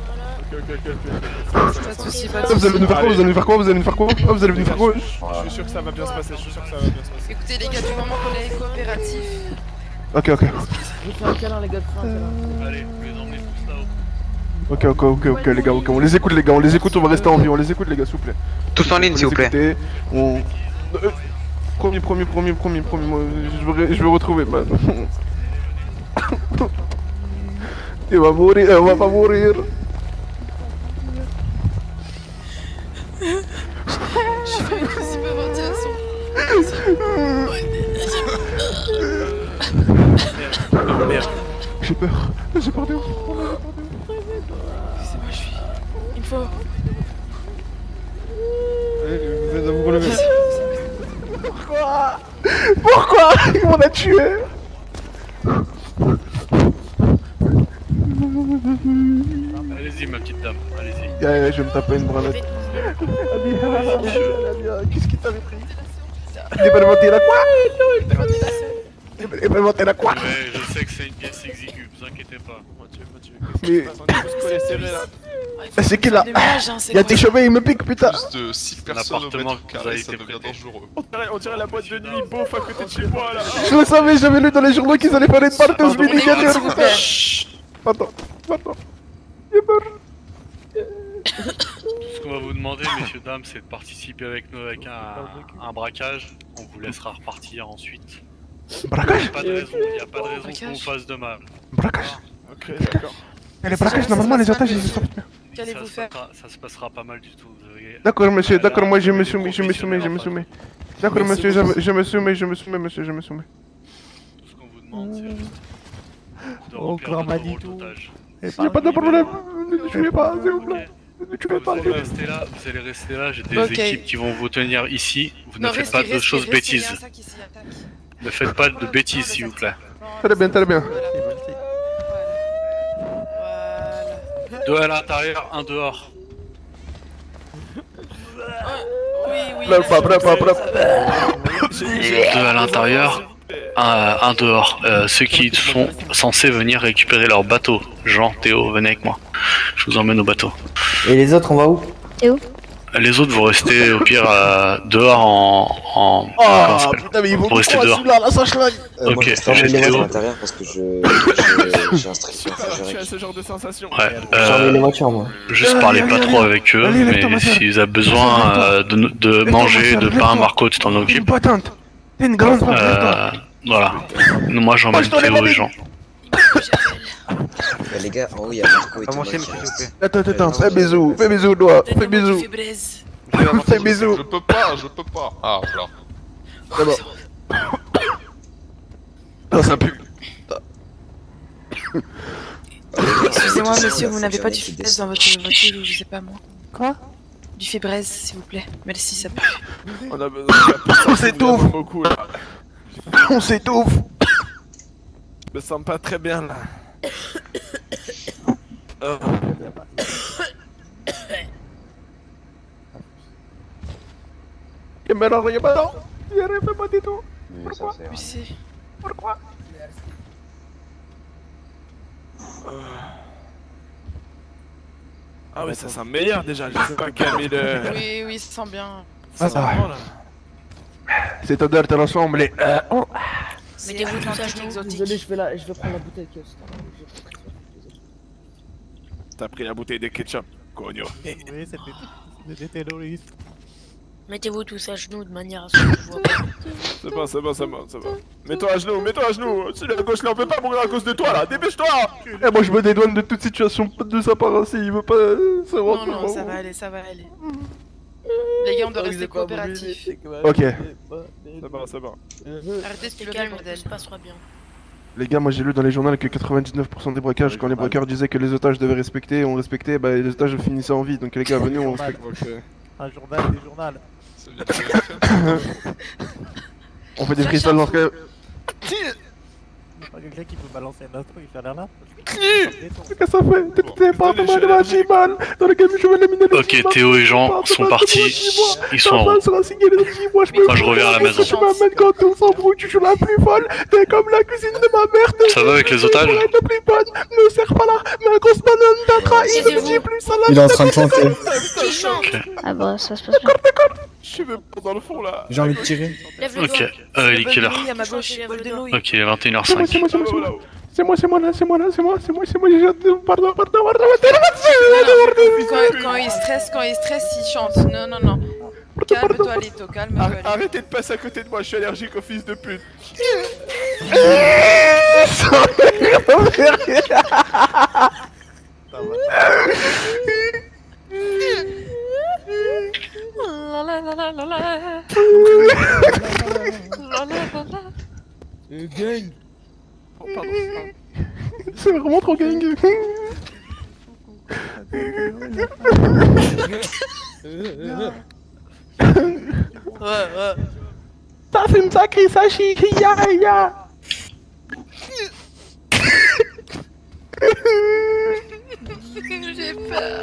Pas de soucis, pas de Vous allez nous faire quoi? Vous allez nous faire quoi? Vous allez nous faire quoi? Ah, vous allez nous faire quoi? Je suis sûr que ça va bien se passer, je suis sûr que ça va bien se passer. Écoutez les gars, du moment qu'on est coopératif. Ok, ok. Je vous fais un câlin les gars, je vous fais un câlin. Allez, vous les emmenez tous là-haut. Ok, ok, ok, ok, les gars, ok, on les écoute, les gars, on les écoute, on va rester en vie, on les écoute, les gars, s'il vous plaît. Tous en ligne, On s'il vous les plaît. écouter, On. Euh, Promis, promis, promis, promis, promis, moi, je veux, je veux retrouver, man. Il va mourir, on va pas mourir. Je fais une petite ventilation. J'ai peur, j'ai peur de ouf. C'est moi, je suis. Une fois. Allez, vous allez vous relever. Pourquoi? Pourquoi? Il m'en a tué. Allez-y, ma petite dame, allez-y. Yeah, yeah, je vais me taper une branlette. Qu'est-ce qui t'avait pris? Il est pas monté la quoi? Il est pas monté la quoi? Ouais, je sais que c'est une pièce exiguë, vous inquiétez pas. Mais. C'est qui là? Dommage, hein, c'est Y'a quoi, des cheveux, il me pique, putain. Plus de six personnes au L'appartement mètre que vous carré, avez ça été devient prêté. dangereux. On dirait, on dirait la boîte de nuit beauf à côté de chez moi là. Je le savais, j'avais lu dans les journaux qu'ils allaient faire une partouze S'il vous miniature. plaît. Attends, attends. Il est mort. Ce qu'on va vous demander, messieurs, dames, c'est de participer avec nous avec un, un braquage. On vous laissera repartir ensuite. Braquage? Il n'y a pas de raison, il y a pas de raison qu'on vous fasse de mal. Braquage? Ok, d'accord. Et les braquages, normalement, les otages, ils se sortent bien. Qu'allez-vous faire? Ça se passera pas mal du tout. Vous avez- D'accord, monsieur, d'accord, moi je me soumets, je me soumets, je me soumets. D'accord, monsieur, je, me- je me soumets, je me soumets, monsieur, je me soumets. Tout ce qu'on vous demande, c'est juste de Oh, remplir grand votre rôle Manitou. d'otage. Y'a pas de problème, ne tuez pas, s'il vous plaît. Ne tuez pas, Vous s'il allez vous plaît. rester là, vous allez rester là, j'ai des Ok. équipes qui vont vous tenir ici. Vous Non, ne faites restez, pas de restez, choses restez, bêtises. il y a un sac ici, attaque. Ne faites pas de bêtises, s'il vous plaît. Très bien, très bien. Deux à l'intérieur, un dehors. Oui, oui. Bref, bref, bref, bref. Deux à l'intérieur, un, un dehors. Euh, ceux qui sont censés venir récupérer leur bateau. Jean, Théo, venez avec moi. Je vous emmène au bateau. Et les autres, on va où? Et où? Les autres, vous restez au pire euh, dehors en. en comment Ah, ça s'appelle putain, mais ils vont Vous restez trop à dehors. celui-là, la sache-là. Euh, moi, Ok, je reste j'ai à Théo. l'intérieur parce que je je- j'ai un strict. Tu as ce genre de sensation. Ouais, J'enlève les euh, voitures, moi. juste parlez pas trop avec eux, Allez, lève-toi, mais ma soeur. si vous avez besoin euh, de, de manger, de pain, Marco, tu t'en T'es une occupes. patente. T'es une grande patente, toi. Euh, voilà. Moi, j'emmène Moi, je t'en ai Théo pas et dit. Jean. Bah, les gars, en haut, il y a Marco et Ah, tout. mon là, chien, qui s'il vous restent. plaît. Attends, attends, fais bisous, fais bisous, doigt, fais bisous. Fais bisous. Je peux pas, je peux pas. Ah, voilà. C'est bon. Ah, ça pue. Excusez-moi, Tout ça, monsieur, on a vous n'avez pas du fonctionné fibrez dans votre voiture ou je sais pas moi. Quoi? Du fibrez, s'il vous plaît. Merci, ça pue. On a besoin de... On s'étouffe. Beaucoup là. On s'étouffe. Je me sens pas très bien là. Oh. Y'a pas d'ordre, y'a pas d'ordre. Y'a rien, fais pas du tout. Oui, ça c'est. Oui, c'est... Pourquoi? Ah ouais, ça sent meilleur déjà. Je sais pas qui a mis le. Oui, oui, ça sent bien. Ah, ça va. Cette odeur te ressemble et... Euh, oh. Mettez-vous tous à genoux. exotique. Désolé, je vais, la... je vais prendre la bouteille. que- T'as pris la bouteille de ketchup, cogno. Oui, c'était des terroristes. Mettez-vous tous à genoux de manière à ce que je vois pas. C'est bon, c'est bon, c'est bon, c'est bon. Mets-toi à genoux, mets-toi à genoux. Si la gauche là, on peut pas mourir à cause de toi là. Dépêche-toi. Eh, moi je me dédouane de toute situation de sa part aussi, il veut pas euh, se Non, rendre. non, ça va aller, ça va aller. Les gars, on doit rester coopératifs. Ok. C'est bon, c'est bon. Arrêtez de T'es pleurer, calme, bordel. tout se passera bien. Les gars, moi j'ai lu dans les journaux que quatre-vingt-dix-neuf pour cent des braquages, quand les braqueurs disaient que les otages devaient respecter, on respectait, bah les otages finissaient en vie. Donc les gars, venez, on respecte. Un journal, des journaux. On fait des freestyles dans ce cas. Pas quelqu'un qui peut balancer un instru et faire l'air là. Qu'est-ce que ça fait? T'es pas de mal de magie, man. Dans le game, je vais éliminer le Ok, Théo et Jean sont partis. Ils sont en route. Moi, je reviens à la maison. Tu m'amènes quand on s'embrouille, tu joues la plus folle. T'es comme la cuisine de ma mère. Ça va avec les otages? La plus bonne. Ne serre pas là. Ma grosse banane t'a trahi. Ne dis plus ça là. Il est en train de chanter. Qui chante? Ok. Ah bah, ça se passe bien. Je suis même pas dans le fond là. J'ai envie de tirer. Lève le Ok, doigt. euh, il est quelle heure? à ma gauche, bol de nouilles. Ok, il est vingt et une heures C'est moi, cinq. c'est moi, c'est moi, c'est moi. C'est moi, c'est moi là, c'est moi là, c'est moi, c'est moi, c'est moi, j'ai pardon, pardon, pardon, pardon, Quand, quand il stresse, quand il stresse, il chante. Non, non, non. Calme-toi, Lito, calme-toi. Arr- Arrêtez de passer à côté de moi, je suis allergique au fils de pute. La la la la la la. La la la la. Gang. Oh, pardon. C'est vraiment trop gang. Ouais, ouais. Ça fume, ça crie, ça chie, ya ya. J'ai peur.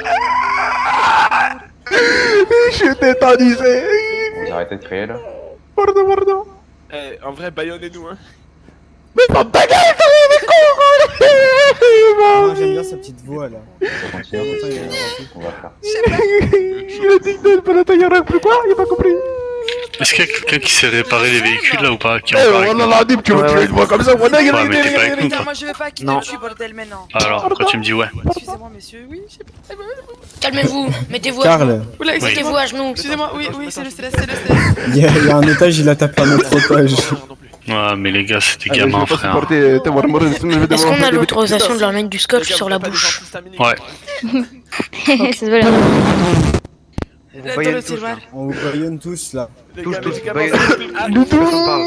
Je t'ai tendisé. Vous arrêtez de crier là. Pardon, pardon. Eh, en vrai, baillonnez-nous hein. Mais pas ta gueule, Moi j'aime bien sa petite voix là. On continue, on va faire. Il a dit que pas la taille plus quoi? Il a pas compris. Est-ce qu'il y a quelqu'un qui sait réparer les véhicules là ou pas qui Eh, on en a dit, tu veux tuer une voix comme ça, on a Ouais, mais t'es pas avec nous, toi. Moi je veux pas qu'il Non. te tue, bordel, maintenant. Alors, pourquoi tu me dis ouais? Excusez-moi, messieurs, oui, je sais pas. Calmez-vous, mettez-vous à Carl. genoux. Oula, Oui. Mettez-vous à genoux. Excusez-moi, oui, oui, c'est le stress, c'est le stress. Il y, a, il y a un otage, il a tapé un autre otage. Ouais, mais les gars, c'est des Ah, gamins, je vais pas frère. supporter, euh, te voir mourir, sinon je vais Est-ce devoir qu'on a faire des l'autorisation de leur mettre du scotch sur la bouche? Ouais. C'est vrai. On vous Attends, baïonne le tous, là. silver. On vous baïonne tous là. Tous, tous, baïonne. Plus personne parle.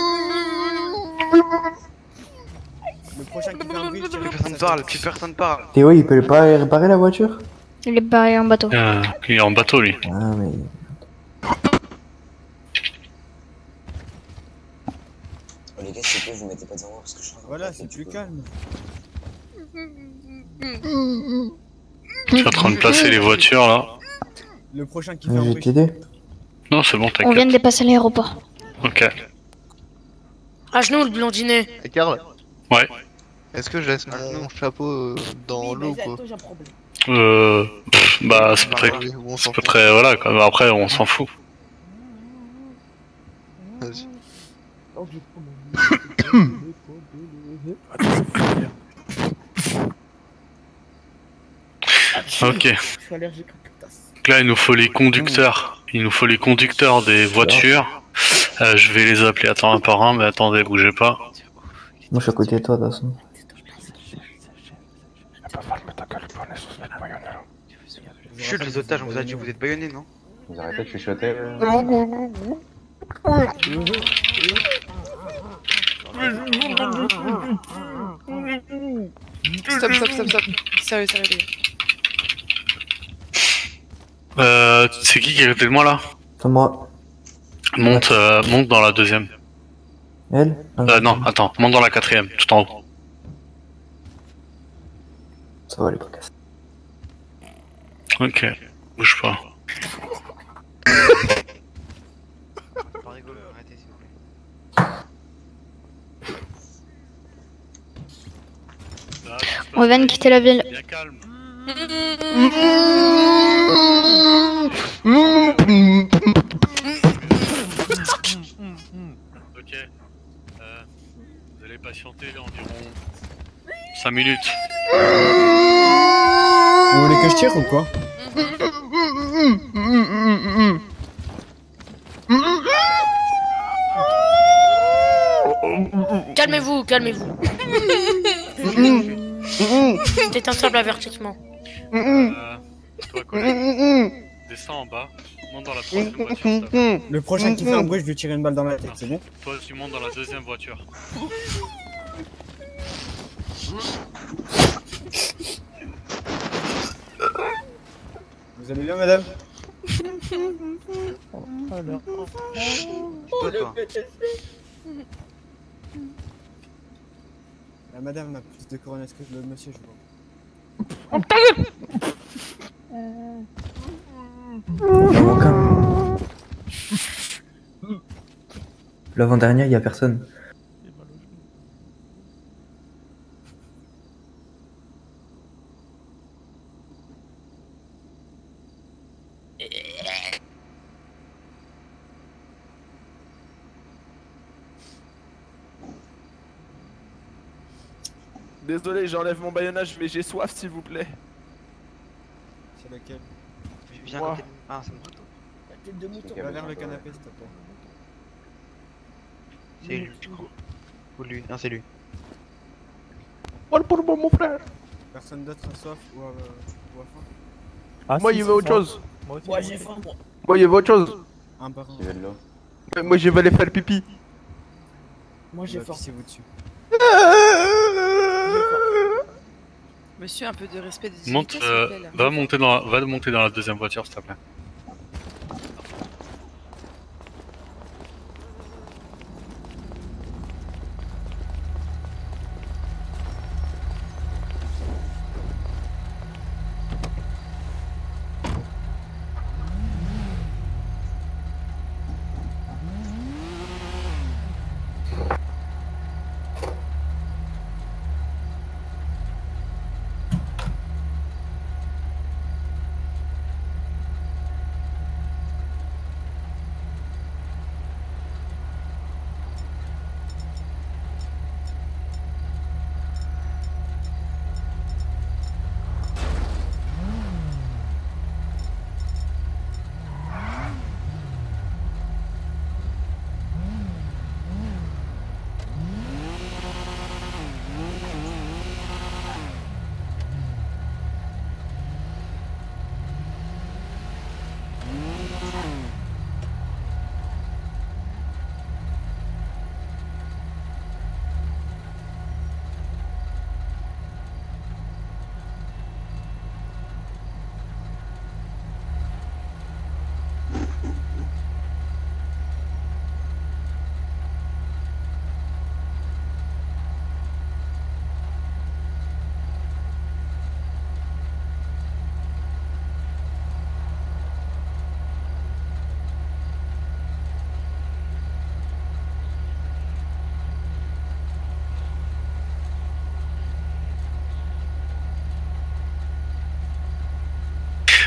Le prochain qui fait un bruit, je tire Plus une personne balle. parle, plus personne parle. Théo, il peut pas réparer la voiture? Il est barré en bateau. Euh, il est en bateau, lui. Ah, mais. Oh, les gars, s'il vous plaît, vous mettez pas devant moi parce que je suis en train de Voilà, faire c'est du plus coup. calme. Je suis en train de placer les voitures là. Le prochain qui fait Je un vais bruit. t'aider. Non, c'est bon, On vient t'inquiète. de dépasser l'aéroport. Ok. À genoux, le blondinet. Et Karl, Ouais. est-ce que je laisse mon chapeau euh, dans l'eau ou quoi? Euh. pff, bah, c'est pas très. Oui, ou on C'est s'en pas fout. très. Voilà, quoi. Bah, après, on s'en fout. Vas-y. Ok. Donc là, il nous faut les conducteurs. Il nous faut les conducteurs des voitures. Euh, je vais les appeler attends un par un, mais attendez, bougez pas. Moi, je suis à côté de toi, de toute façon. Chut, les otages, on vous a dit que vous êtes baïonnés, non? Vous arrêtez de chuchoter. euh. Stop, stop, stop, stop. Sérieux, sérieux, les gars. Euh, c'est qui qui est à côté de moi là? C'est moi. Monte, euh, monte dans la deuxième. Elle? Euh, non, attends, monte dans la quatrième, tout en haut. Ça va, elle est pas cassée. Ok, bouge pas. Pas rigolo, arrêtez s'il vous plaît. On vient de quitter la ville. Bien calme. Ok. Euh, vous allez patienter environ cinq minutes. Vous voulez que je tire ou quoi? Calmez-vous, calmez-vous. C'était un simple avertissement. Euh, toi, collègue, descends en bas, monte dans la troisième voiture. s'il te plaît. Le prochain qui fait un bruit, je lui tire une balle dans la tête, c'est bon? Toi, tu montes dans la deuxième voiture. Vous allez bien, madame? Toi, toi. La madame a plus de coronas que le monsieur, je vois. L'avant-dernier, y a personne. Désolé, j'enlève mon baïonnage, mais j'ai soif, s'il vous plaît. C'est lequel? Viens Moi. à côté. Ah, c'est bon. La tête de mouton. Va vers le canapé, s'il te plaît. C'est lui, je crois. Ou lui. Non, c'est lui. Oh pour moi, mon frère. Personne d'autre a soif ou a, ou a faim? Ah, Moi, si, il veut si, autre moi. chose. Moi aussi. Moi j'ai faim, moi. Moi, il veut autre chose. Un par un. Qui veut de l'eau? Ouais, Moi, je vais aller faire pipi. Moi j'ai Bah, faim. pissez-vous dessus. Monsieur, un peu de respect des Monte, dignités, s'il vous euh, plaît, là. va monter dans, la, va monter dans la deuxième voiture, s'il te plaît.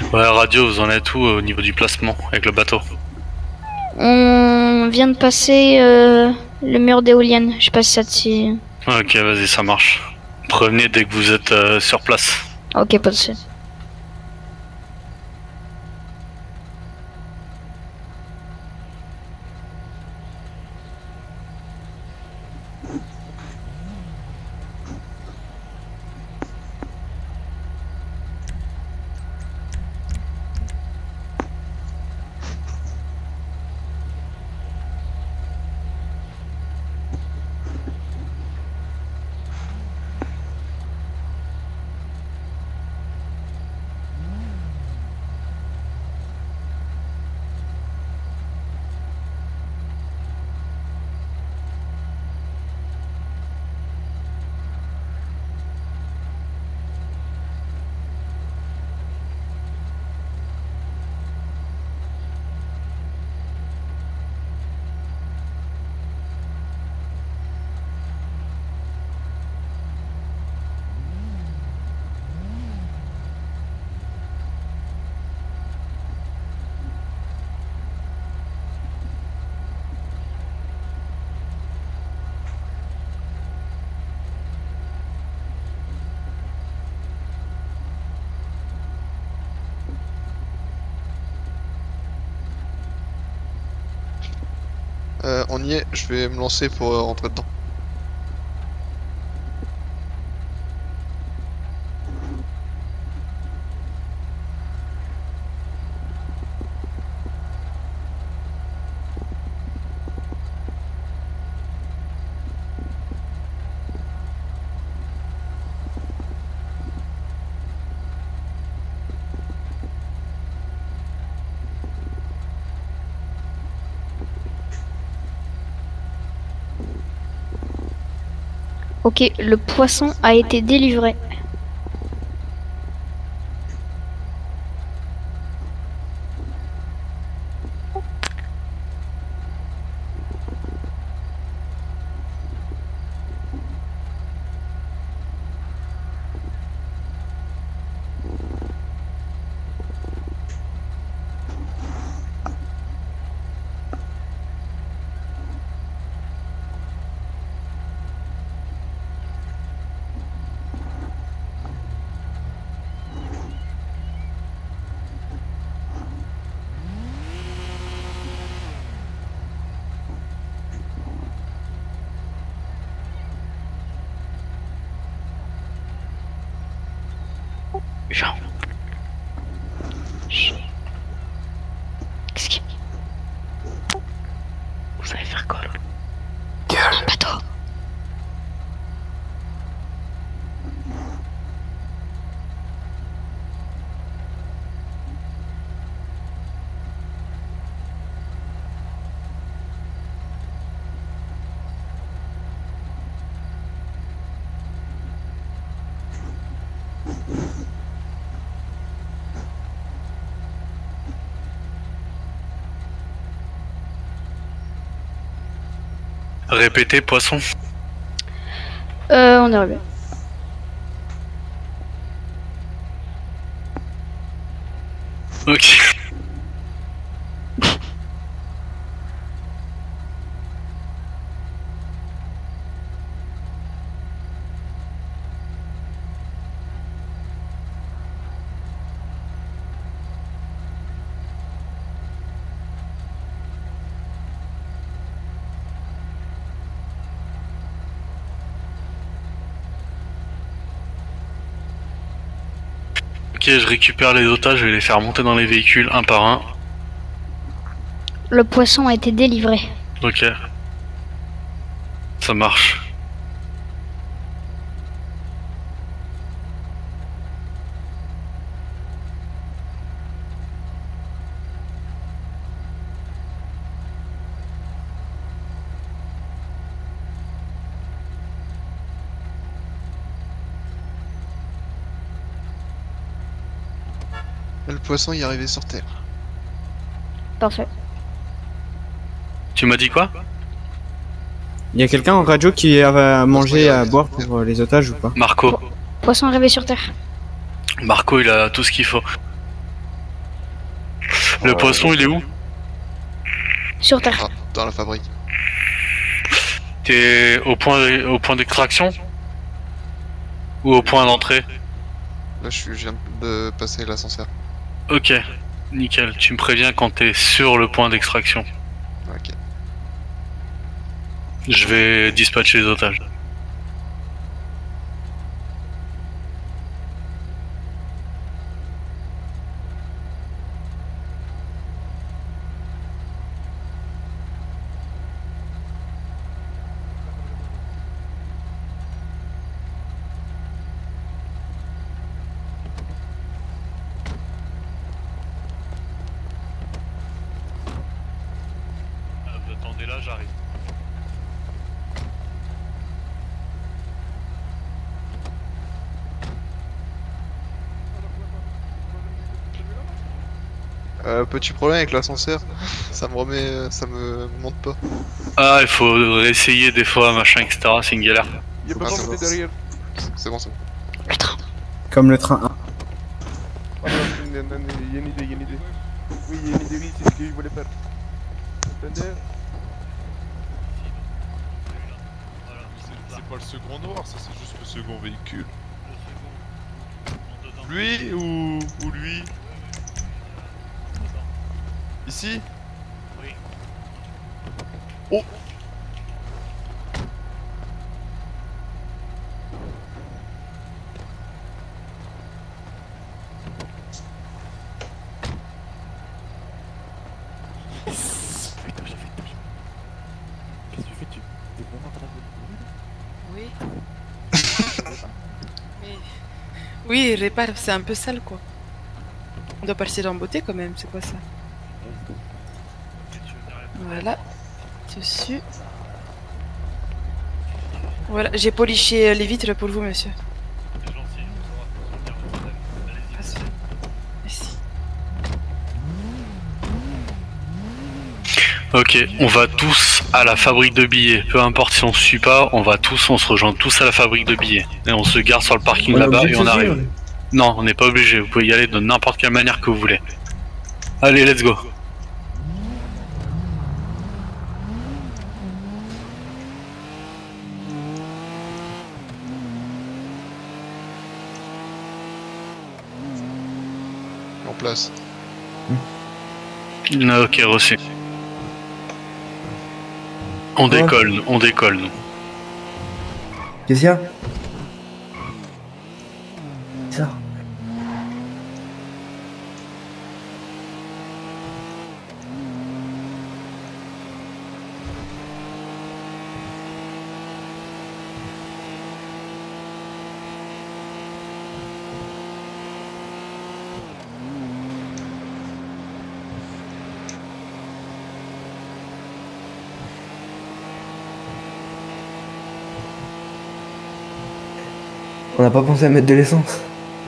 Ouais, radio, vous en êtes où au niveau du placement avec le bateau? On vient de passer euh, le mur d'éolienne. Je sais pas si ça te suit. Ok, vas-y, ça marche. Prévenez dès que vous êtes euh, sur place. Ok, pas de soucis. Euh, on y est, je vais me lancer pour euh, rentrer dedans. Ok, le poisson a été délivré. Jean. Qu'est-ce qu'il y a? Vous allez faire quoi là? Gueule, bateau. Répétez, poisson. Euh, on est arrivé. Ok. Ok, je récupère les otages, je vais les faire monter dans les véhicules un par un. Le poisson a été délivré. Ok. Ça marche. Le poisson y est arrivé sur terre. Parfait. Tu m'as dit quoi? Il y a quelqu'un en radio qui a mangé à boire pour les otages ou pas? Marco. Poisson arrivé sur terre. Marco, il a tout ce qu'il faut. Le poisson, il est où? Sur terre. Ah, dans la fabrique. T'es au point, au point d'extraction? Ou au point d'entrée? Là, je, suis, je viens de passer l'ascenseur. Ok, nickel. Tu me préviens quand t'es sur le point d'extraction. Ok. Je vais dispatcher les otages. Vous attendez là, j'arrive. Euh, petit problème avec l'ascenseur. Ça me remet... ça me monte pas. Ah, il faut réessayer des fois, machin, et cetera. C'est une galère. Il peut Ah, pas c'est monter bon. derrière. C'est bon, c'est bon. Comme le train un. Ah, non, il y a une il y a une idée, il y a une idée. Oui, il y a une idée, oui, c'est ce qu'il voulait faire. Attendez. C'est pas le second noir, ça c'est juste le second véhicule. Lui ou, ou lui? Ici? Oui. Oh! Putain, j'ai fait tâche. Qu'est-ce que tu fais? Tu t'es vraiment dans la Oui. Mais... Oui, répare, c'est un peu sale quoi. On doit partir en beauté quand même, c'est quoi ça? Voilà. Dessus. Voilà, j'ai poliché les vitres pour vous, monsieur. Merci. Ok, on va tous à la fabrique de billets. Peu importe si on se suit pas, on va tous, on se rejoint tous à la fabrique de billets. Et on se gare sur le parking On est là-bas obligé et de on se arrive. suivre. Non, on n'est pas obligé. Vous pouvez y aller de n'importe quelle manière que vous voulez. Allez, let's go. En place. Ah, ok, reçu. On Quoi décolle, nous, on décolle, nous. Qu'est-ce qu'il y a? Ça. On n'a pas pensé à mettre de l'essence.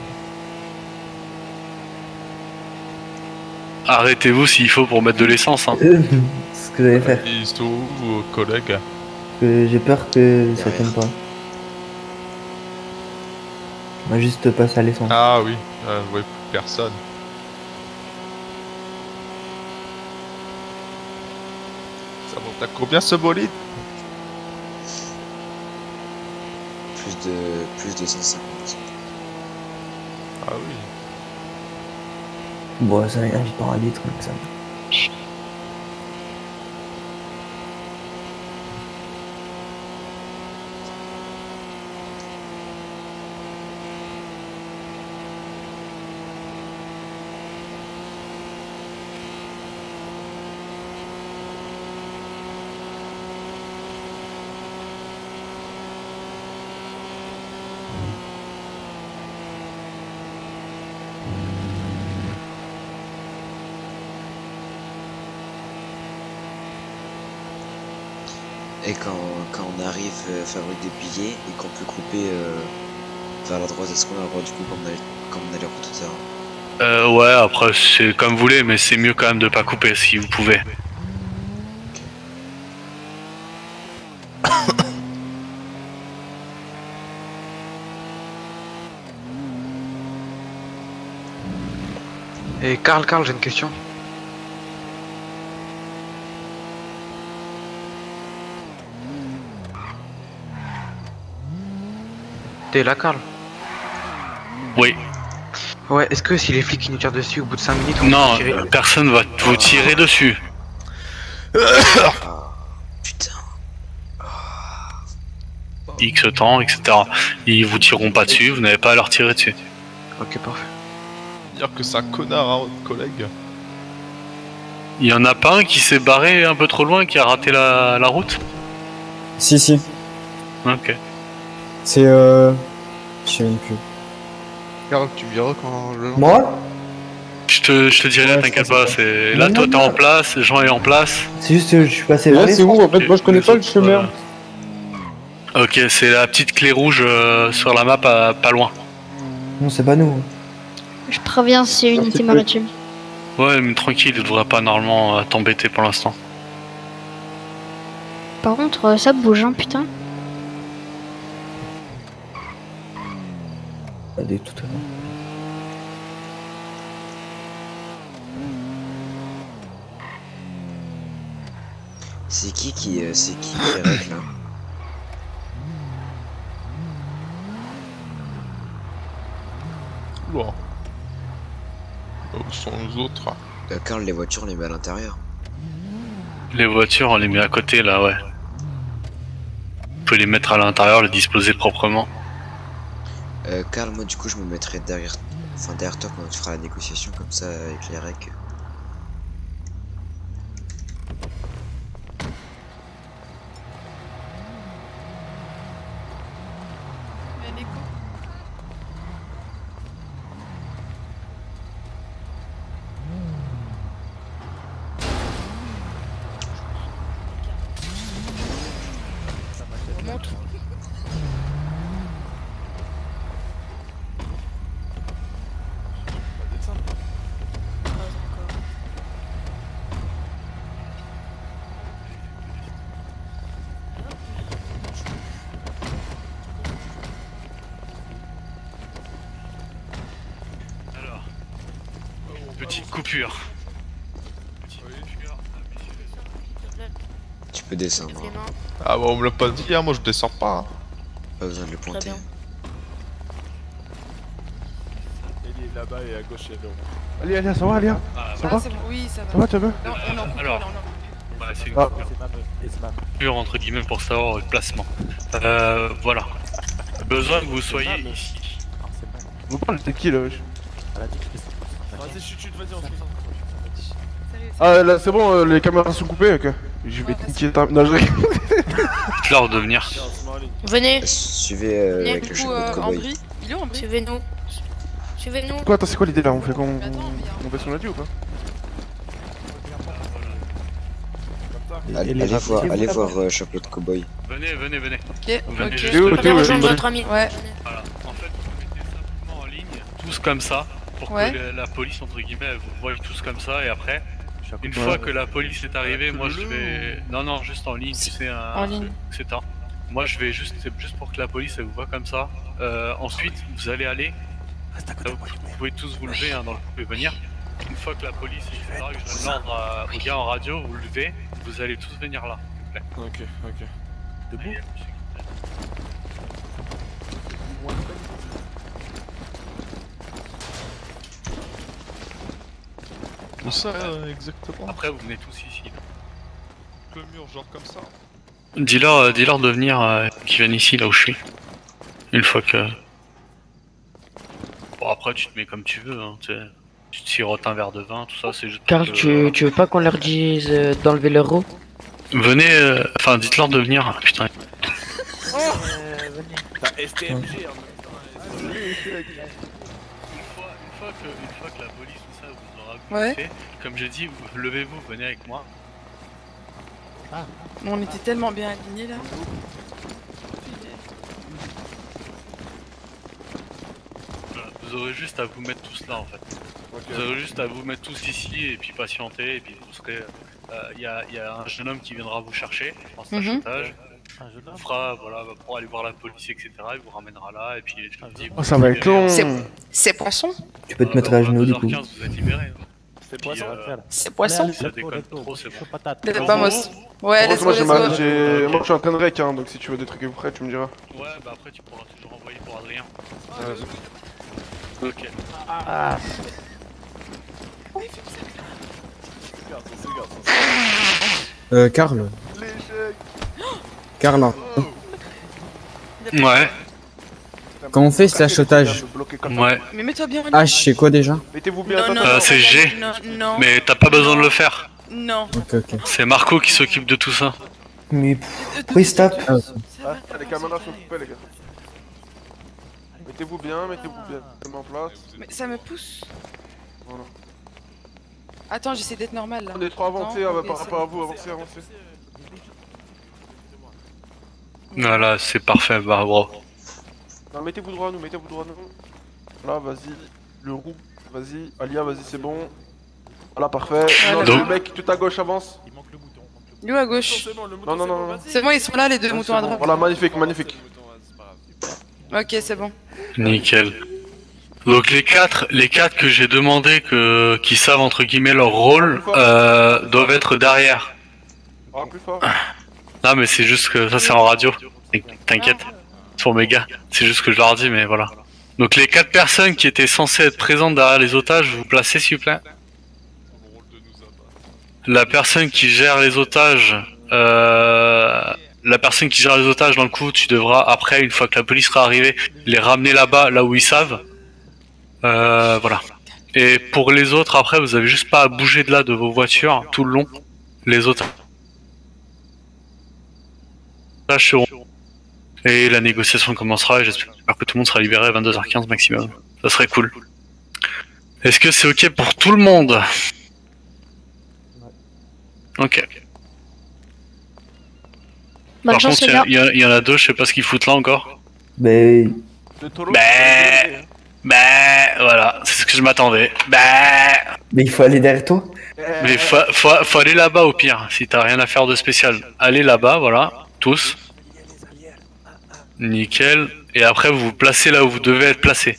Arrêtez-vous s'il faut pour mettre de l'essence. Hein. C'est ce que j'allais faire. Ils sont où vos collègues? Que j'ai peur que ça tienne pas. On va juste passer à l'essence. Ah oui, euh, ouais, plus personne. Ça monte à combien ce bolide? Plus de, plus de cent cinquante. Ah oui. Bon, ça vient vite par un litre, donc ça. Et quand, quand on arrive euh, fabrique des billets et qu'on peut couper euh, vers la droite, est-ce qu'on a le droit du coup comme on a, comme on a les routes tout à l'heure? Euh, ouais, après, c'est comme vous voulez, mais c'est mieux quand même de pas couper si vous pouvez. Et Karl, Karl, j'ai une question. T'es là, Karl? Oui. Ouais, est-ce que si les flics nous tirent dessus au bout de cinq minutes, on Non, peut tirer euh, personne va vous tirer dessus. Putain. X temps, et cetera. Ils vous tireront pas dessus, vous n'avez pas à leur tirer dessus. Ok, parfait. Dire que c'est un connard, hein, votre collègue. Il y en a pas un qui s'est barré un peu trop loin, qui a raté la, la route? Si, si. Ok. C'est euh. Je sais même plus. Karl, tu me diras quand le. Moi? Je te, je te dirai, Ouais, t'inquiète je pense pas, c'est... Non, Là, non, toi, t'es non. en place, Jean est en place. C'est juste que je suis passé Là, là. c'est où en fait? Moi, je connais pas le chemin. Ok, c'est la petite clé rouge euh, sur la map, à- pas loin. Non, c'est pas nous. Je préviens, c'est unité maritime. Ouais, mais tranquille, il devrait pas normalement euh, t'embêter pour l'instant. Par contre, euh, ça bouge, hein, putain. Allez, tout à l'heure. C'est qui qui, euh, c'est qui qui arrête là? Oula. Où sont les autres? Euh, Karl, les voitures, on les met à l'intérieur. Les voitures, on les met à côté, là, ouais. Vous pouvez les mettre à l'intérieur, les disposer proprement. Euh, Karl, moi du coup, je me mettrai derrière, enfin derrière toi quand tu feras la négociation comme ça avec les recs. Mais Nico. On remonte. Alors, petite coupure. Tu peux descendre. Hein. Ah bah on me l'a pas dit, hein, moi je descends pas. Hein. Pas besoin de le pointer. Il est là-bas et à gauche il y a le. Allez, allez, ça va, allez, hein. Ah, Ça Ah, va? c'est bon, oui, ça va. Ça va, tu vas bien? Non, non, non, Alors, non, non. bah, c'est une Ah. coupure entre guillemets pour savoir le placement. Euh, voilà. Besoin que vous soyez ici. Vous parlez de qui là, wesh? Vas-y, chut, chut, vas-y, on se concentre. Ah, là, c'est bon, euh, les caméras sont coupées, ok. Je vais te niquer ta. Non, je rigole. Je leur devenir. Venez. Suivez euh, Venez, avec Du le coup, chapeau de euh, cow-boy. Ambry, il est où Ambry? Suivez-nous. Suivez-nous. Quoi, attends, c'est quoi l'idée là? On fait qu'on. On baisse son radio ou pas? Allez, allez voir, allez voir euh, chapeau de cow-boy. Venez, venez, venez. Ok, Venez ok. juste Théo, venez. Théo, rejoindre ouais. notre ami. Ouais. Voilà. En fait, vous mettez simplement en ligne, tous comme ça, pour Ouais. que le- la police, entre guillemets, elle vous voie tous comme ça, et après, une Ouais. fois que la police est arrivée, moi je vais... Non, non, juste en ligne, tu sais, un... En ligne. C'est un... Moi je vais juste... C'est juste pour que la police, elle vous voit comme ça. Euh, ensuite, vous allez aller... Là, vous, vous pouvez tous vous lever, hein, dans le couple et venir. Une fois que la police, et cetera, que je donne l'ordre à- au gars en radio, vous levez, vous allez tous venir là, s'il vous plaît. Ok, ok. Debout. Où ça euh, exactement? Après, vous venez tous ici. là. Le mur, genre comme ça. Dis-leur euh, dis-leur de venir, euh, qu'ils viennent ici, là où je suis. Une fois que... Bon, après, tu te mets comme tu veux, hein, tu sais. Tu te sirotes un verre de vin, tout ça, c'est juste... pour Karl, que- tu, tu veux pas qu'on leur dise euh, d'enlever leur roue? Venez, euh, enfin, dites-leur de venir. Ah, putain. T'as S T M G en même Une fois, une fois que, une fois que la police, tout ça, vous aura Ouais. fait, comme j'ai dit, vous, levez-vous, venez avec moi. Bon, on était tellement bien alignés là. Voilà, vous aurez juste à vous mettre tous là, en fait. Vous aurez juste à vous mettre tous ici, et puis patienter, et puis vous serez... Il y, a, y a un jeune homme qui viendra vous chercher en stage Mhm. otage. Il fera, voilà, pour aller voir la police, et cetera. Il vous ramènera là, et puis je vous dis... Oh, ça va être long. C'est c'est poisson? Tu peux te mettre à genoux du coup. deux heures quinze, vous êtes libérés. hein. C'est poisson. C'est poisson. Ça déconne trop, c'est bon. C'est pas moi. Ouais, let's go, Heureusement, j'ai let's ma- go. j'ai- moi je suis en train de rec, hein, donc si tu veux des trucs frais, tu me diras. Ouais, bah après tu pourras toujours envoyer pour Adrien. Ouais, Ok. Ah. Euh, Karl. Karl, hein. Ouais. Quand on fait slash otage, Ouais. Mais mets-toi bien. H c'est quoi déjà? Mettez-vous bien. Non, non, Euh, c'est G. Non, non. Mais t'as pas besoin de le faire. Non. Ok, ok. C'est Marco qui s'occupe de tout ça. Mais pourquoi il se tape? Ah, les caméras sont coupées, les gars. Mettez-vous bien, mettez-vous bien en place. Mais ça me pousse. Voilà. Attends, j'essaie d'être normal là. On est trop avancés Attends, euh, ok, par c'est rapport à bon. vous, avancez, avancez. Voilà, c'est parfait, bah bro. Non, mettez-vous droit à nous, mettez-vous droit à nous. Là, vas-y. Le roux, vas-y. Alia, vas-y, c'est bon. Voilà, parfait. Voilà. Non, Donc- le mec, tout à gauche avance. Lui à gauche. Non, non, non. non. C'est bon, ils sont là les deux Ouais, moutons c'est à bon. droite. Voilà, magnifique, magnifique. Ok, c'est bon. Nickel. Donc les quatre, les quatre que j'ai demandé que qui savent entre guillemets leur rôle euh, doivent être derrière. Ah, plus fort. Non mais c'est juste que ça c'est en radio. T'inquiète, c'est pour mes gars. C'est juste que je leur dis mais voilà. Donc les quatre personnes qui étaient censées être présentes derrière les otages, vous vous placez s'il vous plaît. La personne qui gère les otages, euh, la personne qui gère les otages dans le coup, tu devras après, une fois que la police sera arrivée, les ramener là-bas, là où ils savent. Euh, voilà. Et pour les autres, après, vous avez juste pas à bouger de là de vos voitures tout le long. Les autres seront. Et la négociation commencera et j'espère que tout le monde sera libéré à vingt-deux heures quinze maximum. Ça serait cool. Est-ce que c'est ok pour tout le monde? Ok. Bonne Par chance, contre, les gars. il y, a- il y en a deux, je sais pas ce qu'ils foutent là encore. Ben. Ben, ben, voilà, c'est ce que je m'attendais. Ben, Mais il faut aller derrière toi. mais faut, faut, faut aller là-bas au pire, si t'as rien à faire de spécial. Allez là-bas, voilà, tous. Nickel. Et après, vous vous placez là où vous devez être placé.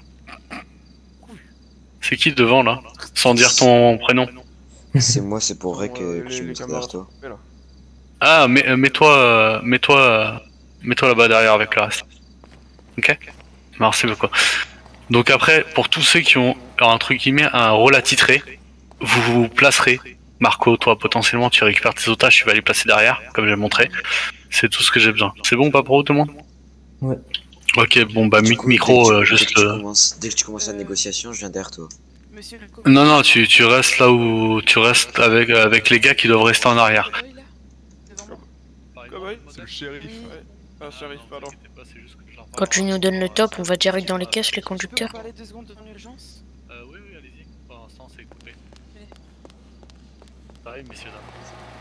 C'est qui devant là? Sans dire ton prénom. C'est moi, c'est pour Rec que que je me mets derrière toi. Ah, mais, euh, mets-toi, euh, mets-toi, euh, mets-toi là-bas derrière avec le reste. Ok? Merci beaucoup. Donc après, pour tous ceux qui ont un truc qui met un rôle attitré, vous vous placerez. Marco, toi, potentiellement, tu récupères tes otages, tu vas les placer derrière, comme j'ai montré. C'est tout ce que j'ai besoin. C'est bon, pas pour tout le monde? Ouais. Ok, bon, bah, Du mic- coup, micro, dès que tu- euh, dès juste... que tu euh, commences- Dès que tu commences la négociation, je viens derrière toi. Non, non, tu, tu restes là où... Tu restes avec, avec les gars qui doivent rester en arrière. C'est le shérif. Ouais. Ah, shérif, pardon. Quand tu nous donnes le top, on va direct dans les caisses, les conducteurs. Parler deux secondes en urgence. Euh, oui, oui, allez-y. Pour l'instant, c'est coupé. Pareil, messieurs, dames.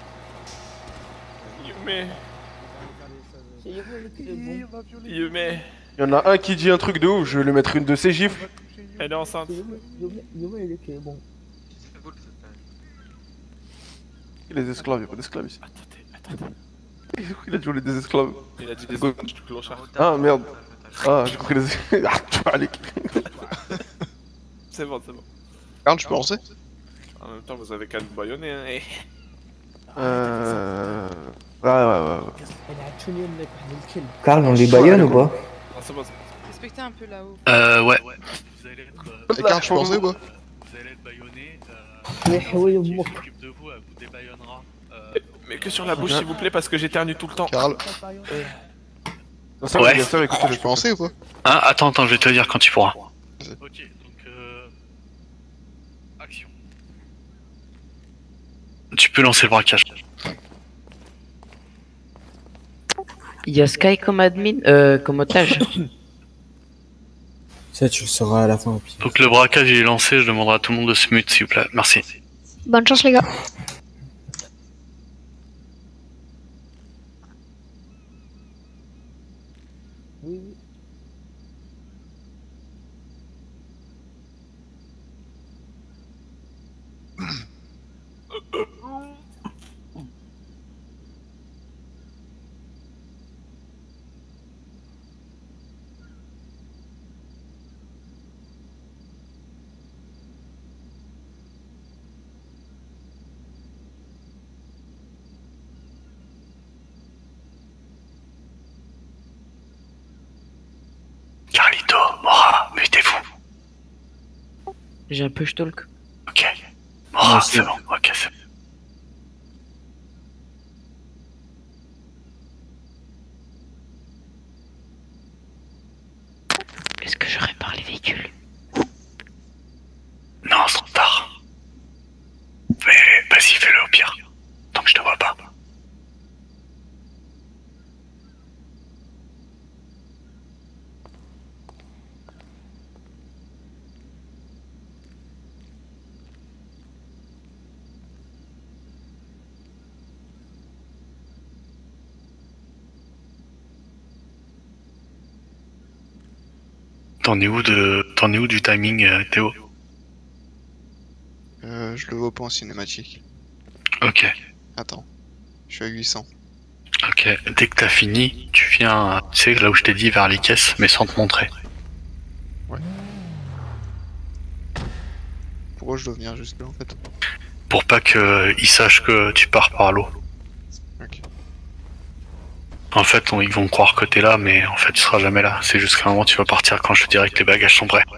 Yume. Yume. Il y en a un qui dit un truc de ouf, je vais lui mettre une de ses gifles. Elle est enceinte. Les esclaves, il a pas d'esclaves ici. Il a dit on est des esclaves. Il a dit des otages du clochard. Ah merde. Ah, j'ai compris les. Ah, tu vas aller. C'est bon, c'est bon. Karl, je peux lancer? En même temps, vous avez qu'à nous baïonner, hein. et- Euh. Ouais, ouais, ouais. Karl, on les baïonne ou pas? Ah, c'est bon, c'est bon. Respectez un peu là-haut. Euh, ouais. Vous allez être... euh, Et Karl, je peux lancer ou pas? Vous allez être baïonné. Mais oui, Qui moi. s'occupe de vous, elle vous débaïonnera. Euh, Mais que sur la bouche, s'il vous plaît, parce que j'éternue tout le temps. Karl. Non, ça, Ouais. bien sûr, écoutez, Je peux lancer ou pas? Hein, attends, attends, je vais te dire quand tu pourras. Ok, donc euh... action. Tu peux lancer le braquage. Il y a Sky comme admin, euh, comme otage. Ça, tu le sauras à la fin au pire. Donc le braquage il est lancé, je demanderai à tout le monde de se mute s'il vous plaît. Merci. Bonne chance, les gars. J'ai un push talk. Ok. Oh, c'est bon, ok, c'est bon. Est-ce que je répare les véhicules? Non, c'est trop tard. Mais vas-y, fais-le au pire. Tant que je te vois pas. T'en es où de, t'en es où du timing, euh, Théo? Euh, je le vois pas en cinématique. Ok. Attends. Je suis à huit cents. Ok. Dès que t'as fini, tu viens, tu sais, là où je t'ai dit, vers les caisses, mais sans te montrer. Ouais. Pourquoi je dois venir jusque là en fait? Pour pas qu'ils sachent que tu pars par l'eau. Ok. En fait, on, ils vont croire que t'es là, mais en fait, tu seras jamais là. C'est juste qu'à un moment, tu vas partir quand je te dirai que les bagages sont prêts.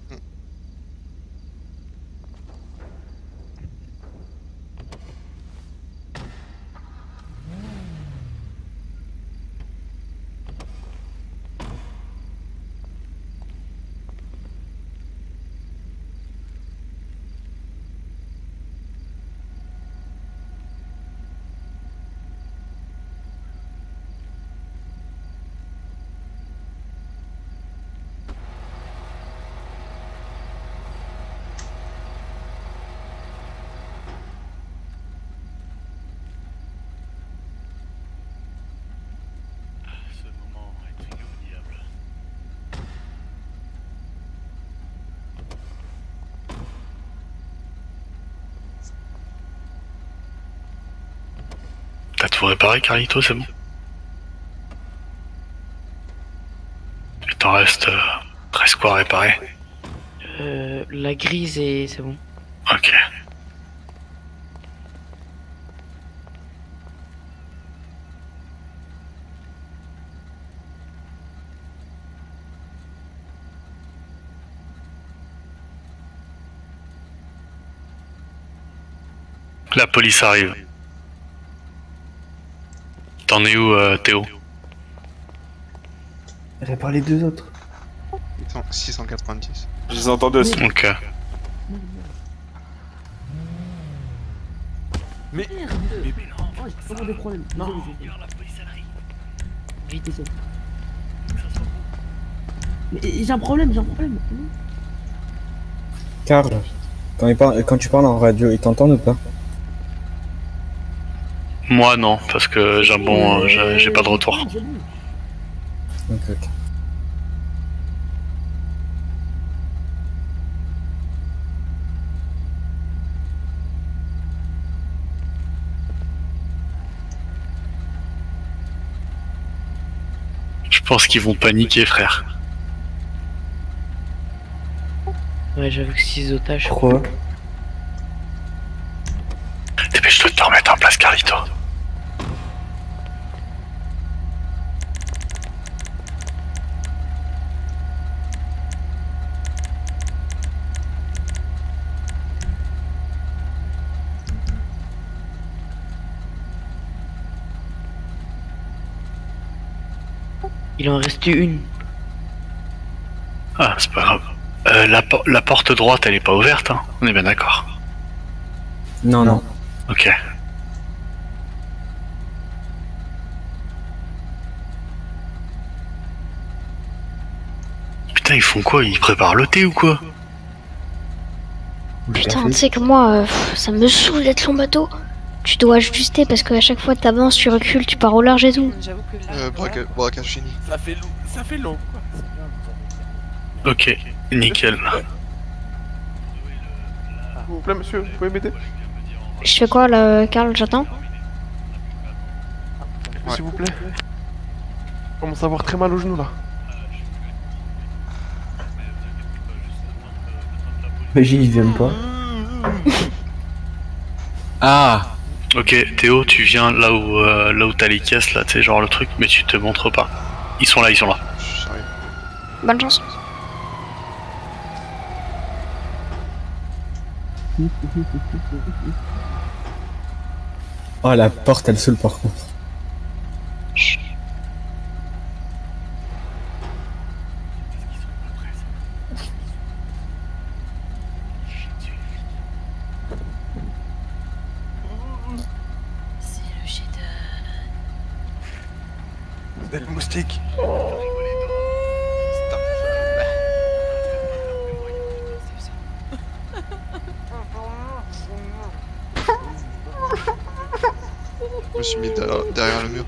T'as tout réparé, Carlito, c'est bon? Il t'en reste... Euh, reste quoi à réparer? Euh, la grise et c'est bon. Ok. La police arrive. T'en es où, euh, Théo? Répare les deux autres. six cent quatre-vingt-dix. Je les entends deux. Ok. Mais. Mais non, oh, j'ai vraiment des problèmes. Non. Vite. Mais j'ai un problème, j'ai un problème. Karl, quand, il parle, quand tu parles en radio, ils t'entendent ou pas? Moi non, parce que j'ai un bon, euh, j'ai j'ai pas de retour. Ok, ok. Je pense qu'ils vont paniquer, frère. Ouais, j'avoue que six otages. Pourquoi? Dépêche-toi de te remettre en place, Carlito. Il en reste une. Ah, c'est pas grave. Euh, la, po- la porte droite, elle est pas ouverte, hein. On est bien d'accord. Non, non. Ok. Putain, ils font quoi? Ils préparent le thé ou quoi? Putain, tu sais que moi, euh, pff, ça me saoule d'être long bateau. Tu dois ajuster parce qu'à chaque fois que t'avances, tu recules, tu pars au large et tout. J'avoue que là. Euh, braquage, braquage fini. Ça fait long, ça fait long quoi. Ok, nickel. S'il vous plaît, monsieur, vous pouvez m'aider? Je fais quoi là, Karl? J'attends. S'il vous plaît. Je commence à avoir très mal au genou là. Imagine, ils viennent pas. Ah! Ok, Théo, tu viens là où, euh, là où t'as les caisses, là, tu sais, genre le truc, mais tu te montres pas. Ils sont là, ils sont là. Bonne chance. Oh, la porte, elle saoule par contre. C'est le jet de... C'est le moustique. Je me suis mis derrière, derrière le mur.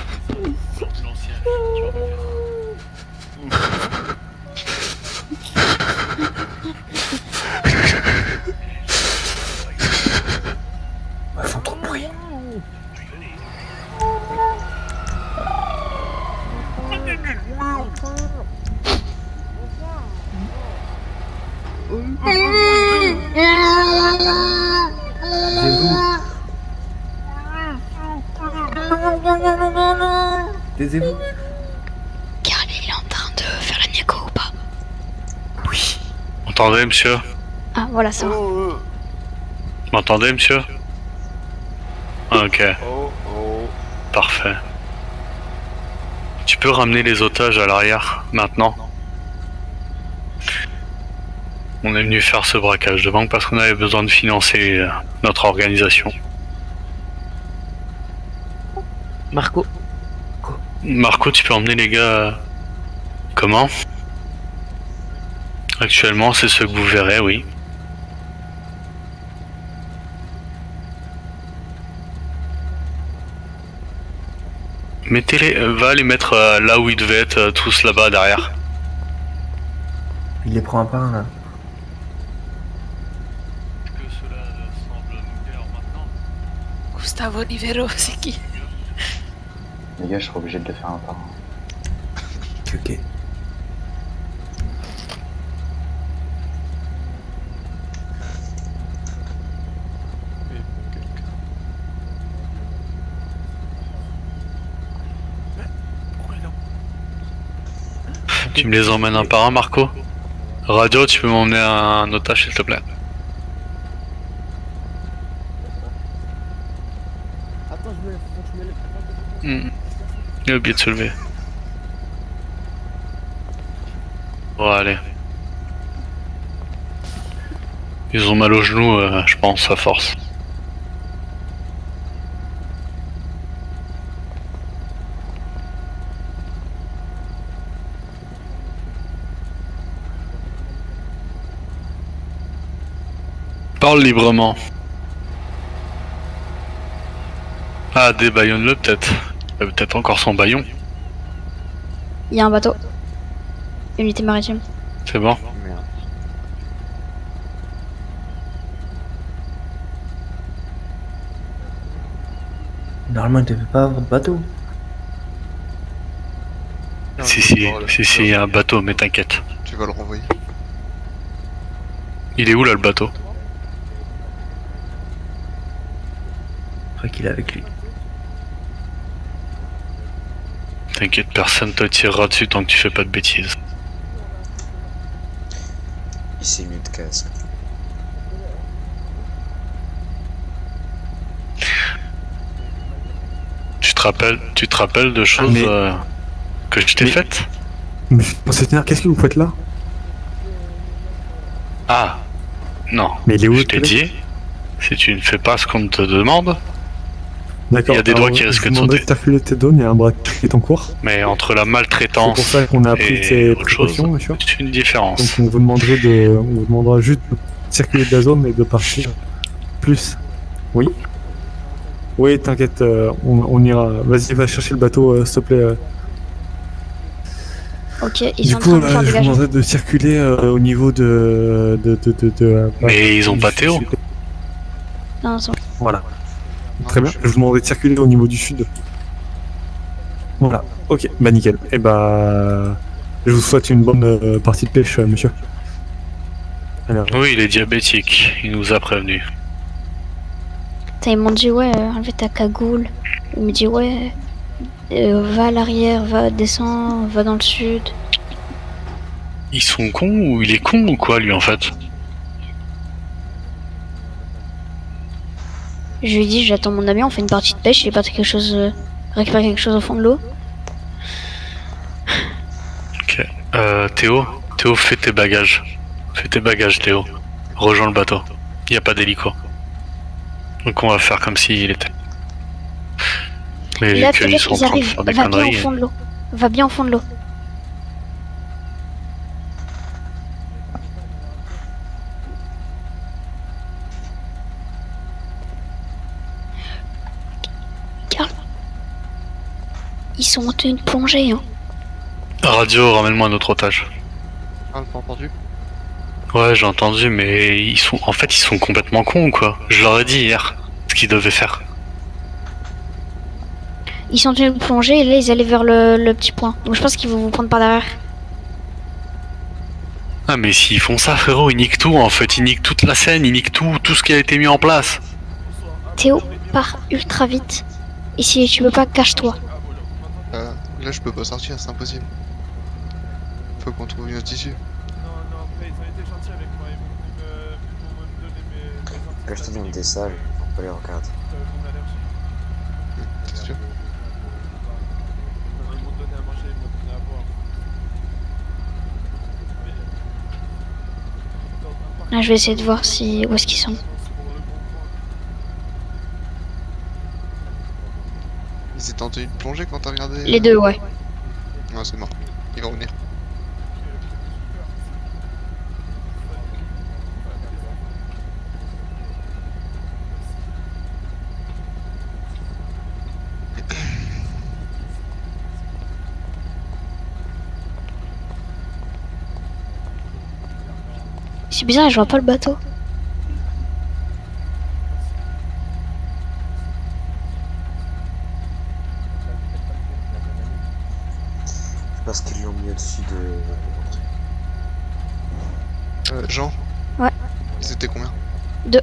Ils font trop de bruit. Taisez-vous. Carl, il est en train de faire la négo ou pas? Oui. Entendez, monsieur? Ah, voilà, ça va. M'entendez, monsieur? Ok. Oh oh. Parfait. Tu peux ramener les otages à l'arrière, maintenant? On est venu faire ce braquage de banque parce qu'on avait besoin de financer euh, notre organisation. Marco. Marco, tu peux emmener les gars... euh, Comment? Actuellement, c'est ce que vous verrez, oui. Mettez-les... euh, va les mettre euh, là où ils devaient être, euh, tous là-bas, derrière. Il les prend un par un là. Gustavo Rivero, c'est qui? Les gars, je serai obligé de le faire un par un. Ok. Tu me les emmènes un par un, Marco? Radio, tu peux m'emmener un otage, s'il te plaît? Attends, je me, faut que je me lève. Hmm. J'ai oublié de se lever. Bon, allez. Ils ont mal aux genoux, euh, je pense, à force. Parle librement. Ah, débaillonne-le peut-être. Il a peut-être encore son baillon. Il y a un bateau. Unité maritime. C'est bon? Normalement, il devait pas avoir de bateau. Si, si, si, si, il y a un bateau, mais t'inquiète. Tu vas le renvoyer. Il est où là le bateau? Je crois qu'il est avec lui. T'inquiète, personne te tirera dessus tant que tu fais pas de bêtises. Il s'est mis de casque. Tu te rappelles, tu te rappelles de choses mais... euh, que je t'ai mais... faites? Monseigneur, qu'est-ce que vous faites là? Ah, non. Mais il est où? Je t'ai dit, si tu ne fais pas ce qu'on te demande, d'accord. Il y a des doigts qui risquent de sauter. De tes dônes, il y a un bras qui est en cours. Mais entre la maltraitance c'est pour ça qu'on a pris et ces autre chose, précautions, monsieur. c'est une différence. Donc on vous demanderait de, on vous demandera juste de circuler de la zone et de partir plus. Oui. Oui, t'inquiète, euh, on, on ira. Vas-y, va chercher le bateau, euh, s'il te plaît. Euh. Ok, ils Du sont coup, en train de faire euh, je vous dégager. demanderais de circuler euh, au niveau de, de, de, de, de euh, Mais ils ont pas Théo. Non, ils sont... Voilà. Très bien. Je vous demanderai de circuler au niveau du sud. Voilà. Ok. Bah nickel. Et bah, je vous souhaite une bonne euh, partie de pêche, euh, monsieur. Alors, Oui, il est diabétique, il nous a prévenu. Putain, ils m'ont dit ouais, euh, enlève ta cagoule. Ils me dit ouais, euh, va à l'arrière, va, descends, va dans le sud. Ils sont cons ou il est con ou quoi lui en fait? Je lui ai dit, j'attends mon ami, on fait une partie de pêche, il est parti quelque chose, euh, récupérer quelque chose au fond de l'eau. Ok. Euh, Théo, Théo, fais tes bagages. Fais tes bagages, Théo. Rejoins le bateau. Il n'y a pas d'hélico. Donc on va faire comme s'il était. Mais Là, vu qu'ils sont en ils train de arrivent, faire des va bien au conneries. fond de l'eau. Va bien au fond de l'eau. Carl, ils sont en tenue de plongée, hein. Radio, ramène-moi un autre otage. Ah, t'as entendu? Ouais, j'ai entendu, mais ils sont, en fait, ils sont complètement cons, quoi. Je leur ai dit hier ce qu'ils devaient faire. Ils sont en tenue de plongée et là ils allaient vers le, le petit point. Donc je pense qu'ils vont vous prendre par derrière. Ah, mais s'ils font ça, frérot, ils niquent tout, en fait. Ils niquent toute la scène, ils niquent tout, tout ce qui a été mis en place. Théo, pars ultra vite. Et si tu veux pas, cache-toi. Euh, là je peux pas sortir, c'est impossible. Faut qu'on trouve une autre issue. Là je te donne des salles, on peut les regarder. T'es sûr? Là je vais essayer de voir si où est-ce qu'ils sont. Ils étaient en tenue de plongée quand t'as regardé? Les deux, ouais. Ouais, c'est mort. Ils vont revenir. C'est bizarre, je vois pas le bateau. Je pense qu'ils l'ont mis au-dessus de... Euh, Jean? Ouais. Ils étaient combien? Deux.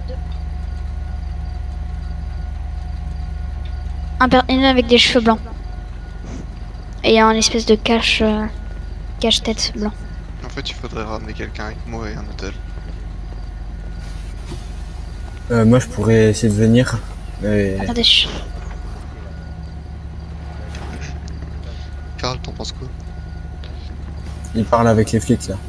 Un per... une avec des cheveux blancs. Et un espèce de cache... Euh... cache-tête blanc. En fait, il faudrait ramener quelqu'un avec moi et un hôtel. Euh, moi je pourrais essayer de venir. Mais... Attendez. Carl, t'en penses quoi? Il parle avec les flics là.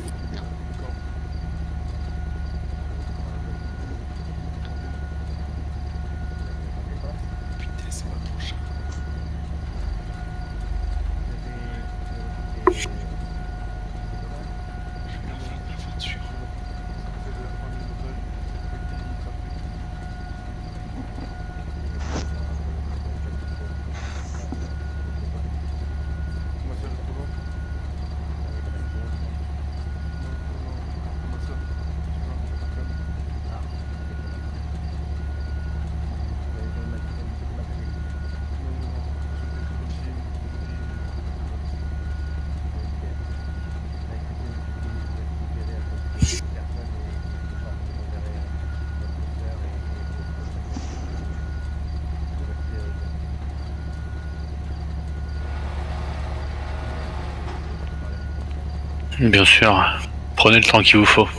Bien sûr. Prenez le temps qu'il vous faut.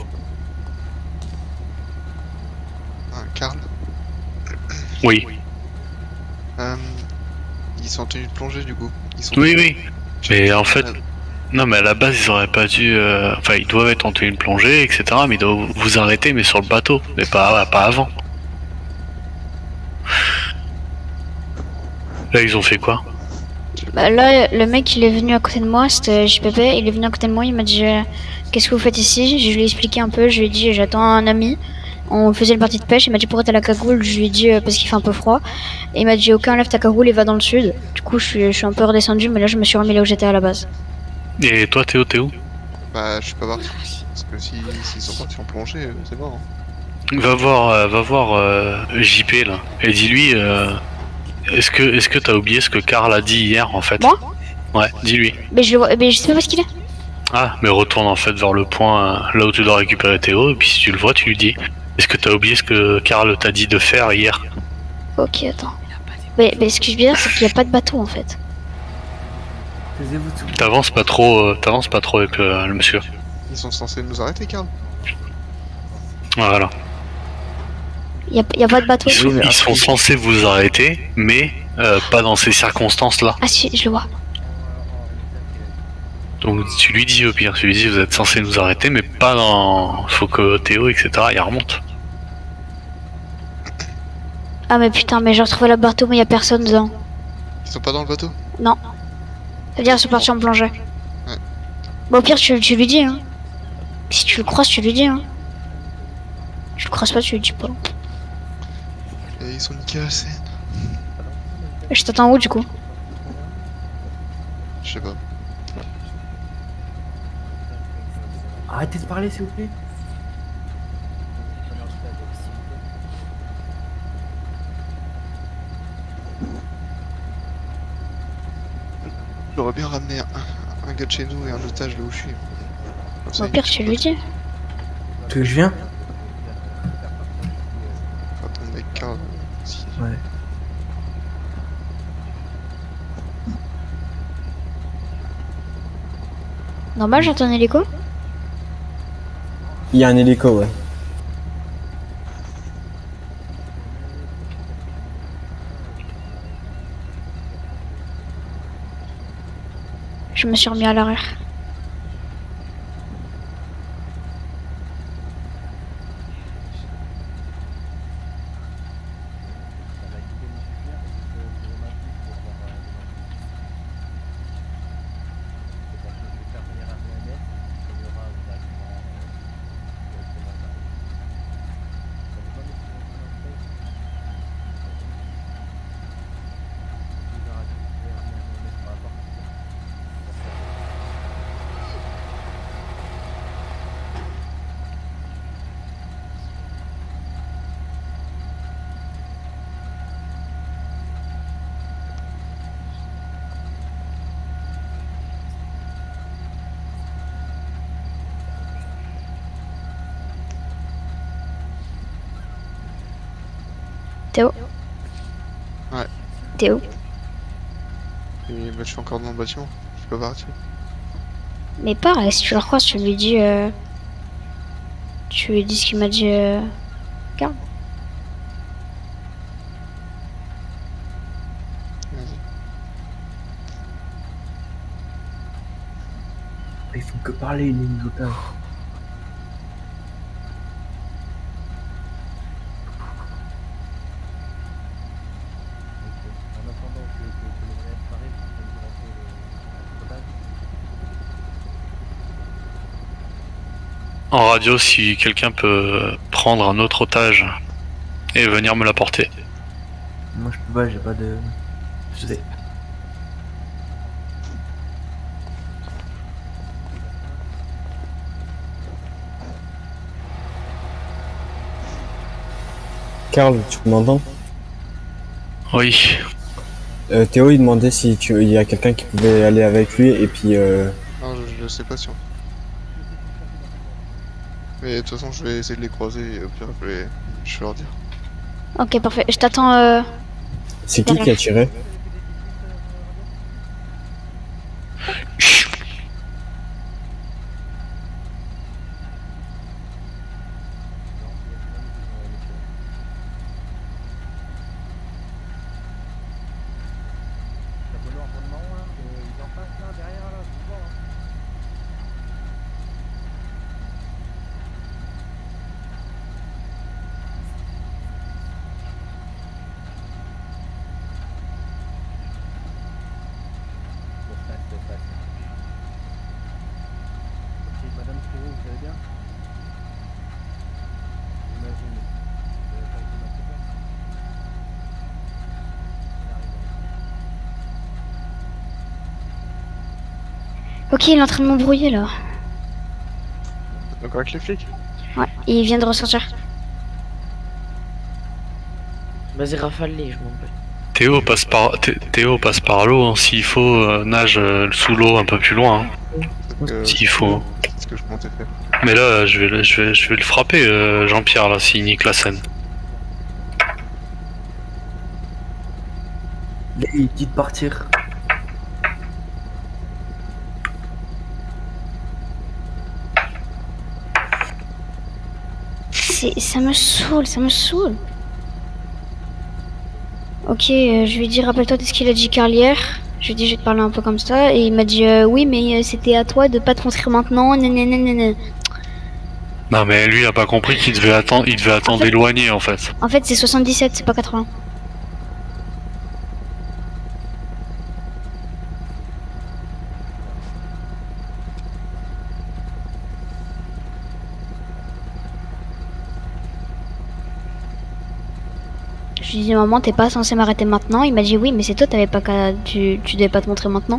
Ah, Carl? Oui. Euh, ils sont en tenue de plongée du coup. Ils sont Oui, oui. Mais en fait... Non, mais à la base, ils auraient pas dû... euh, Enfin, ils doivent être en tenue de plongée, et cetera. Mais ils doivent vous arrêter, mais sur le bateau. Mais pas, pas avant. Là, ils ont fait quoi? Bah là, le mec il est venu à côté de moi, c'était J P P, il est venu à côté de moi, il m'a dit euh, qu'est-ce que vous faites ici? Je lui ai expliqué un peu, je lui ai dit j'attends un ami, on faisait une partie de pêche, il m'a dit pourquoi t'as la cagoule? Je lui ai dit euh, parce qu'il fait un peu froid, et il m'a dit ok enlève ta cagoule et va dans le sud. Du coup je suis, je suis un peu redescendu, mais là je me suis remis là où j'étais à la base. Et toi Théo, t'es où? Bah je suis pas parti, parce que s'ils si, si sont partis en plongée, euh, c'est mort. Hein. Va voir, euh, va voir euh, J P là, et dis-lui... Euh... Est-ce que est-ce que t'as oublié ce que Carl a dit hier en fait? Moi? Ouais, dis-lui. Mais je, mais je sais pas où est-ce qu'il est. Ah, mais retourne en fait vers le point euh, là où tu dois récupérer Théo, et puis si tu le vois, tu lui dis est-ce que t'as oublié ce que Carl t'a dit de faire hier? Ok, attends. Mais, mais ce que je veux dire, c'est qu'il n'y a pas de bateau en fait. T'avances pas trop, euh, t'avances pas trop avec le, le monsieur. Ils sont censés nous arrêter, Carl? Voilà. Y a, y a pas de bateau. Ils sont, ils sont censés vous arrêter, mais euh, pas dans ces circonstances-là. Ah si, je le vois. Donc tu lui dis au pire, tu lui dis vous êtes censés nous arrêter, mais pas dans... Faut que Théo, et cetera, il remonte. Ah mais putain, mais j'ai retrouvé le bateau, mais y a personne dedans. Ils sont pas dans le bateau? Non. Ça veut dire qu'ils sont partis en plongée. Ouais. Bon, au pire, tu, tu lui dis, hein. Si tu le croises, tu lui dis, hein. Tu le croises pas, tu lui dis pas. Et ils sont niqués à la scène. Et je t'attends où, du coup? Je sais pas. Arrêtez de parler, s'il vous plaît. J'aurais bien ramené un, un gars de chez nous et un otage là où je suis. Comme ça, Au pire, tu lui dis. Tu veux que je viens? Pas ton mec Carl. Si. Ouais. Normal, j'entends un hélico? Il y a un hélico, ouais. Je me suis remis à l'arrière. Théo? Ouais. Théo? Et bah, je suis encore dans le bâtiment. Je peux partir. Mais pareil, si tu le croises, tu lui dis... Euh... Tu lui dis ce qu'il m'a dit... Euh... Carl. Ils font que parler, les otages. En radio, si quelqu'un peut prendre un autre otage et venir me l'apporter. Moi je peux pas, j'ai pas de... Je sais. Carl, tu m'entends? Oui. Euh, Théo il demandait si tu... il y a quelqu'un qui pouvait aller avec lui et puis euh... Non, je, je sais pas si on... Mais de toute façon, je vais essayer de les croiser et au pire, je vais, je vais leur dire. Ok, parfait. Je t'attends... Euh... C'est qui qui a tiré? Madame Kourou, vous allez bien? J'imagine. Vous avez pas été mal fait. Ok, il est en train de m'embrouiller là. Encore avec les flics? Ouais, il vient de ressortir. Vas-y, rafale-les, je m'en vais. Théo passe par, Thé- Théo passe par l'eau, hein. S'il faut, euh, nage euh, sous l'eau un peu plus loin. Hein. Euh, S'il faut. C'est ce que je comptais faire. Mais là, je vais, le- je vais, je vais le frapper, euh, Jean-Pierre, là, s'il nique la scène. Il dit de partir. C'est... Ça me saoule, ça me saoule. Ok, euh, je lui ai dit rappelle-toi de ce qu'il a dit Carl hier. Je lui ai dit je vais te parler un peu comme ça et il m'a dit euh, oui mais euh, c'était à toi de pas te montrer maintenant. Nanana. Non mais lui il a pas compris qu'il devait attendre, il devait attendre En fait- éloigné en fait. En fait c'est soixante-dix-sept, c'est pas quatre-vingts. Je lui ai dit maman t'es pas censé m'arrêter maintenant. Il m'a dit oui mais c'est toi t'avais pas qu'à tu, tu devais pas te montrer maintenant.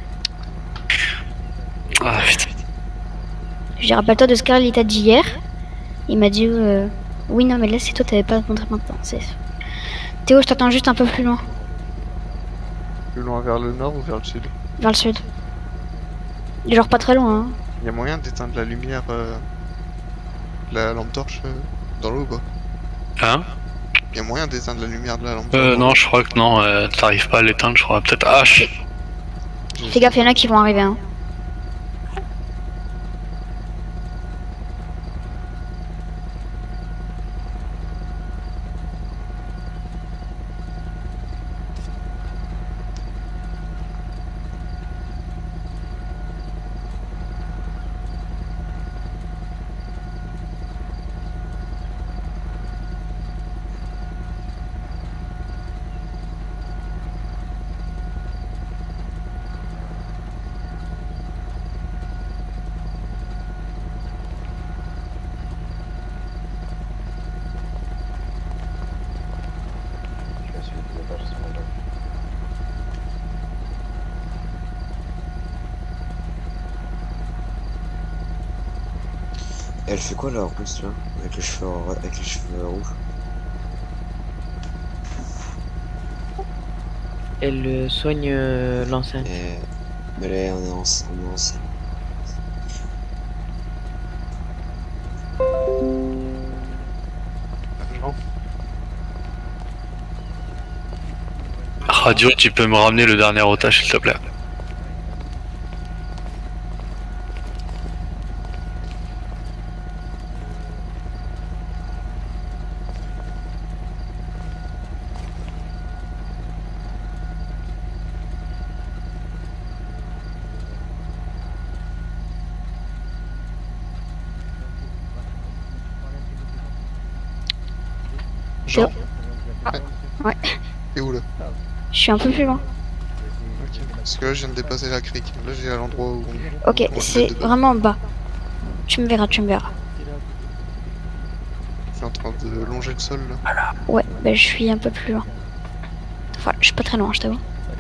Ah putain. Je lui ai dit rappelle-toi de ce Carl il t'a dit hier. Il m'a dit euh, oui non mais là c'est toi t'avais pas à te montrer maintenant. C'est... Théo je t'attends juste un peu plus loin. Plus loin vers le nord ou vers le sud? Vers le sud. Genre pas très loin hein. Il y a moyen d'éteindre la lumière, euh, la lampe torche euh, dans l'eau ou pas? Hein? Il y a moyen d'éteindre la lumière de la lampe Euh torche non je crois que non, euh, t'arrives pas à l'éteindre je crois. Peut-être H. Fais gaffe y'en a qui vont arriver hein. Elle fait quoi là en plus là? Avec les cheveux, en- avec les cheveux rouges. Elle euh, soigne euh, l'enceinte. Et... Mais là on est en, on est ensemble. Radio, tu peux me ramener le dernier otage s'il te plaît. Théo. Ouais. Ouais. T'es où là? Je suis un peu plus loin. Ok. Parce que là je viens de dépasser la crique. Là j'ai à l'endroit où on... Ok, on se c'est fait de bas. vraiment en bas. Tu me verras, tu me verras. Je suis en train de longer le sol là. Ouais, bah je suis un peu plus loin. Enfin, je suis pas très loin, je t'avoue.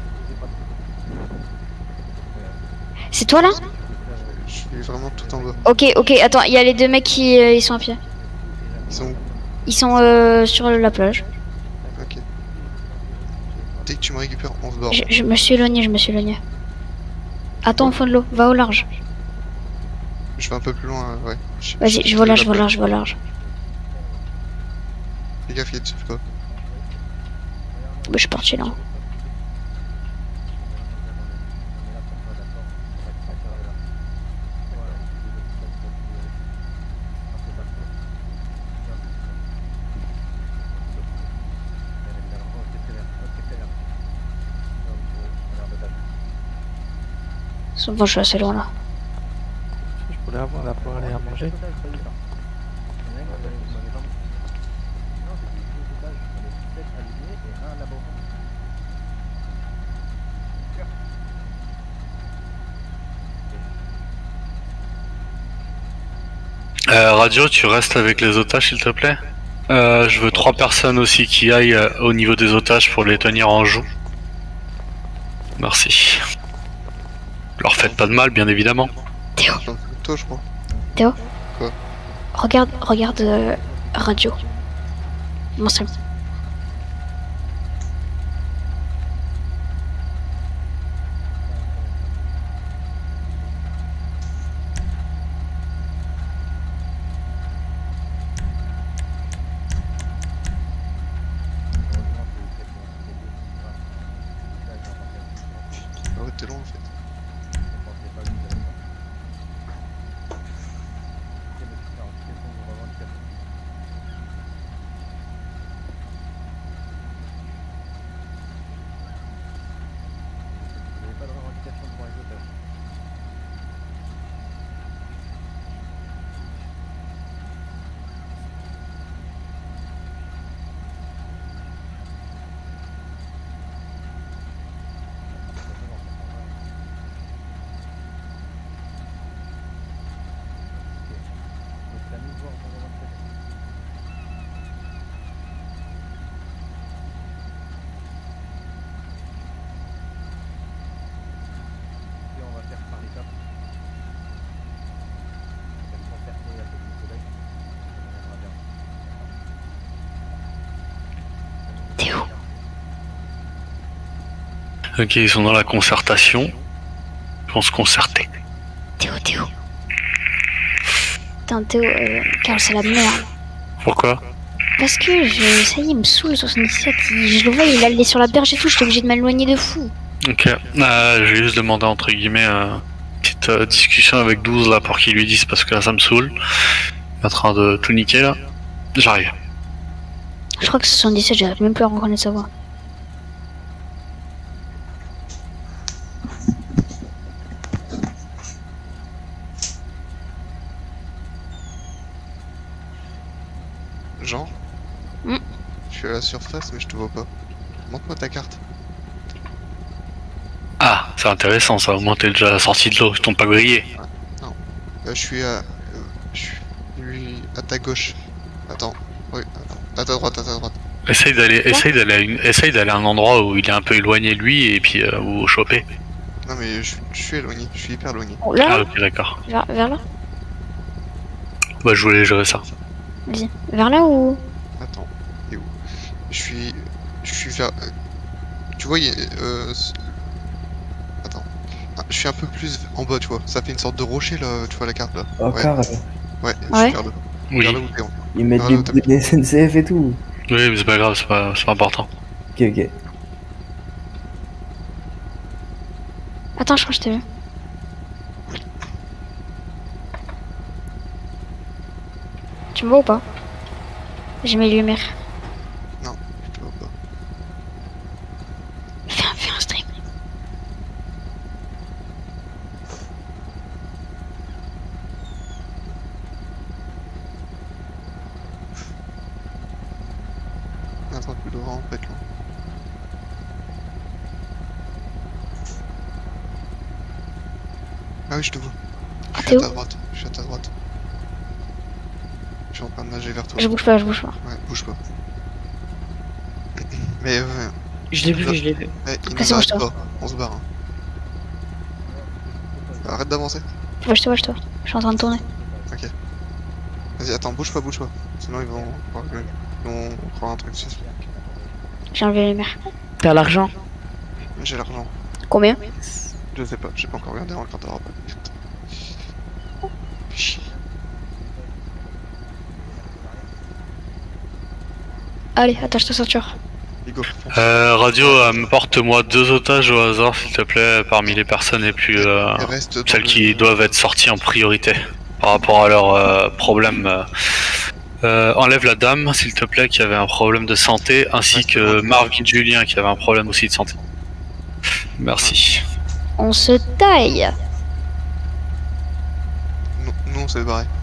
C'est toi là? Je suis vraiment tout en bas. Ok, ok, attends, il y a les deux mecs qui euh, ils sont à pied. Ils sont où? Ils sont euh, sur la plage. Ok. Dès que tu me récupères, on se barre. Je, je me suis éloigné, je me suis éloigné. Attends au fond de l'eau, va au large. Je vais un peu plus loin, euh, ouais. Je- Vas-y, je vais au large, je vais au large, je vais au large. Fais gaffe, il y a dessus pas. Bah, je suis parti là. Bon, je suis assez loin là. Je voulais avoir la pour aller à manger. Euh, Radio, tu restes avec les otages s'il te plaît. Euh, je veux trois personnes aussi qui aillent euh, au niveau des otages pour les tenir en joue. Merci. Leur faites pas de mal, bien évidemment. Théo. Toi, je crois. Théo. Quoi? Regarde, regarde euh, Radio. Mon seul. Ah ouais, t'es loin en fait. Ok, ils sont dans la concertation. Ils vont se concerter. Théo, Théo. Putain, Théo, euh, Carl, c'est la merde. Pourquoi? Parce que je, ça y est, il me saoule soixante-dix-sept. Il- Je le vois, il allait sur la berge et tout, j'étais obligé de m'éloigner de fou. Ok, euh, je vais juste demander entre guillemets euh, une petite euh, discussion avec douze là pour qu'il lui dise parce que là ça me saoule. Il est en train de tout niquer là. J'arrive. Je crois que c'est soixante-dix-sept, j'arrive même plus à reconnaître sa voix. Jean Mm. Je suis à la surface mais je te vois pas. Montre-moi ta carte. Ah, c'est intéressant ça, au moins t'es déjà sorti de l'eau, ils t'ont pas grillé. Non. Euh, je suis à... euh, je suis à ta gauche. Attends. Oui, attends. À ta droite, à ta droite. Essaye d'aller essaye d'aller à une- essaye d'aller à un endroit où il est un peu éloigné lui et puis euh, vous choper. Non mais je, je suis éloigné, je suis hyper éloigné. Oh, là Ah ok d'accord. Vers, vers là Bah je voulais gérer ça. Vas-y. Vers là ou... Attends, et où? Je suis... Je suis vers... euh, Tu vois, il y a... Euh... c- Attends. Ah, je suis un peu plus en bas, tu vois. Ça fait une sorte de rocher, là, tu vois la carte, là. Oh, ouais. Carl. Ouais, je Ouais. suis vers là. Oui. Vers là où t'es, en- Ils mettent vers des là où t'es. bruits de S N C F et tout. Oui mais c'est pas grave, c'est pas, c'est pas important. Ok, ok. Attends, je crois que je t'ai vu. Tu me vois ou pas? J'ai mes lumières. Non, je te vois pas. Fais un, fais un stream. Attends, tu dois vraiment pas être loin. Ah oui, je te vois. Je suis t'es à où? ta droite, je suis à ta droite. Je suis en train de nager vers toi. Je bouge pas, je bouge pas. Ouais, bouge pas. Mais euh, Je l'ai vu, je l'ai vu. eh, il Ah, nous c'est bon, arrête je te vois. pas, on se barre. hein. Arrête d'avancer. Ouais, je te vois, je te vois. Je suis en train de tourner. Ok. Vas-y, attends, bouge pas, bouge pas. Sinon ils vont... Ils vont croire un truc dessus. J'ai enlevé les lumières. T'as l'argent? J'ai l'argent. Combien? Je sais pas, j'ai pas encore regardé dans le compte à rappel. Chier. Allez, attache ta ceinture. Hugo, Euh, radio, euh, me porte-moi deux otages au hasard s'il te plaît parmi les personnes les plus euh, Et reste dans celles le- qui doivent être sorties en priorité par rapport à leurs euh, problèmes. euh. Euh, enlève la dame s'il te plaît qui avait un problème de santé ainsi que Marvin Julien qui avait un problème aussi de santé. Merci. On se taille. Nous, nous on s'est barré.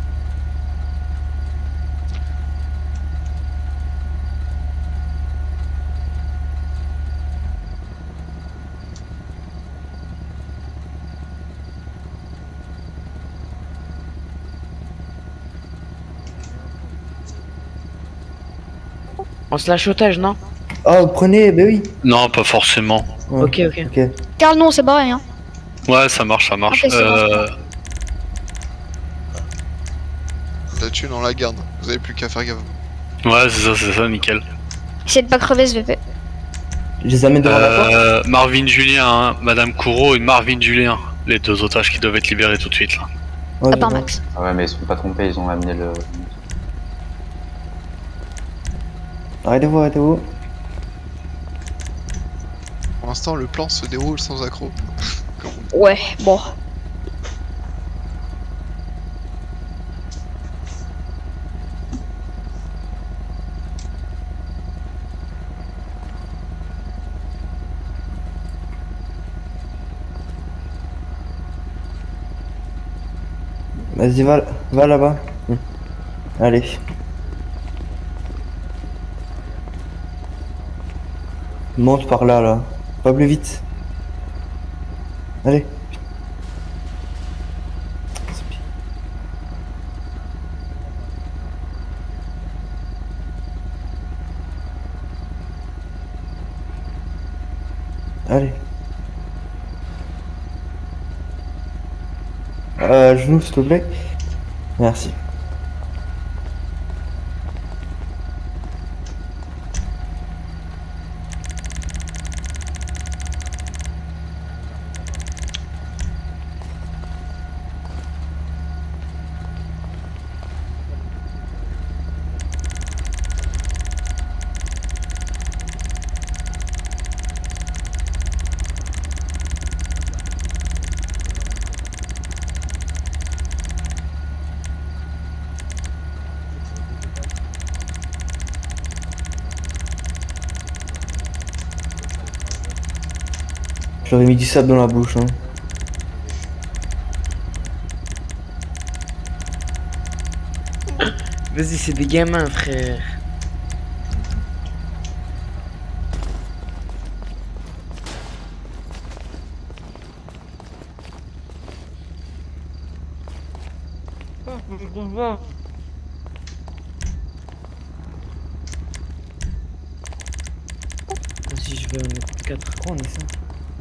On se lâche otage, non? Oh, prenez, bah oui. Non, pas forcément. Ouais. Ok, ok. Ok. Carl, non, c'est barré, hein. Ouais, ça marche, ça marche. Ok, c'est Euh, La thune on la garde, vous avez plus qu'à faire gaffe. ouais, c'est ça, c'est ça, nickel. Essaye de pas crever ce V P. Je les amène devant la porte. Euh, Marvin Julien, hein, Madame Courreau et Marvin Julien, les deux otages qui doivent être libérés tout de suite là. Ouais, À part je vois. Max. Ah ouais, mais ils sont pas trompés, ils ont amené le. Arrêtez-vous, arrêtez-vous. Pour l'instant le plan se déroule sans accroc. Comme on dit. Ouais, bon. Vas-y, va, va là-bas. Hmm. Allez. Monte par là, là. Pas plus vite. Allez. Allez. Euh, genou, s'il te plaît. Merci. Je leur ai mis du sable dans la bouche. Hein. Vas-y, c'est des gamins, frère. Si je veux un quatre, quoi on est ça?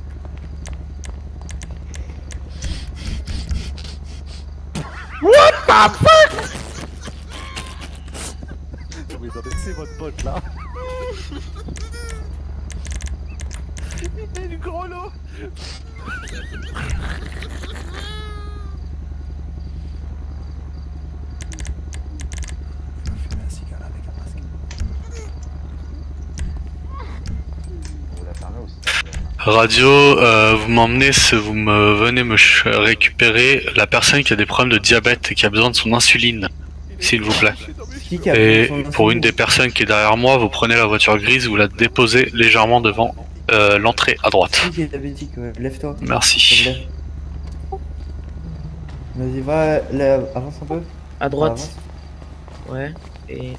What the fuck? Mais attendez, c'est votre pote là. Il est du gros lot. Radio, euh, vous m'emmenez, vous me venez me récupérer la personne qui a des problèmes de diabète et qui a besoin de son insuline, s'il vous plaît. Et pour une des personnes qui est derrière moi, vous prenez la voiture grise, vous la déposez légèrement devant euh, l'entrée à droite. Qui est diabétique, ouais. Lève-toi. Merci. Vas-y, va, là, avance un peu. À droite. Ouais, et...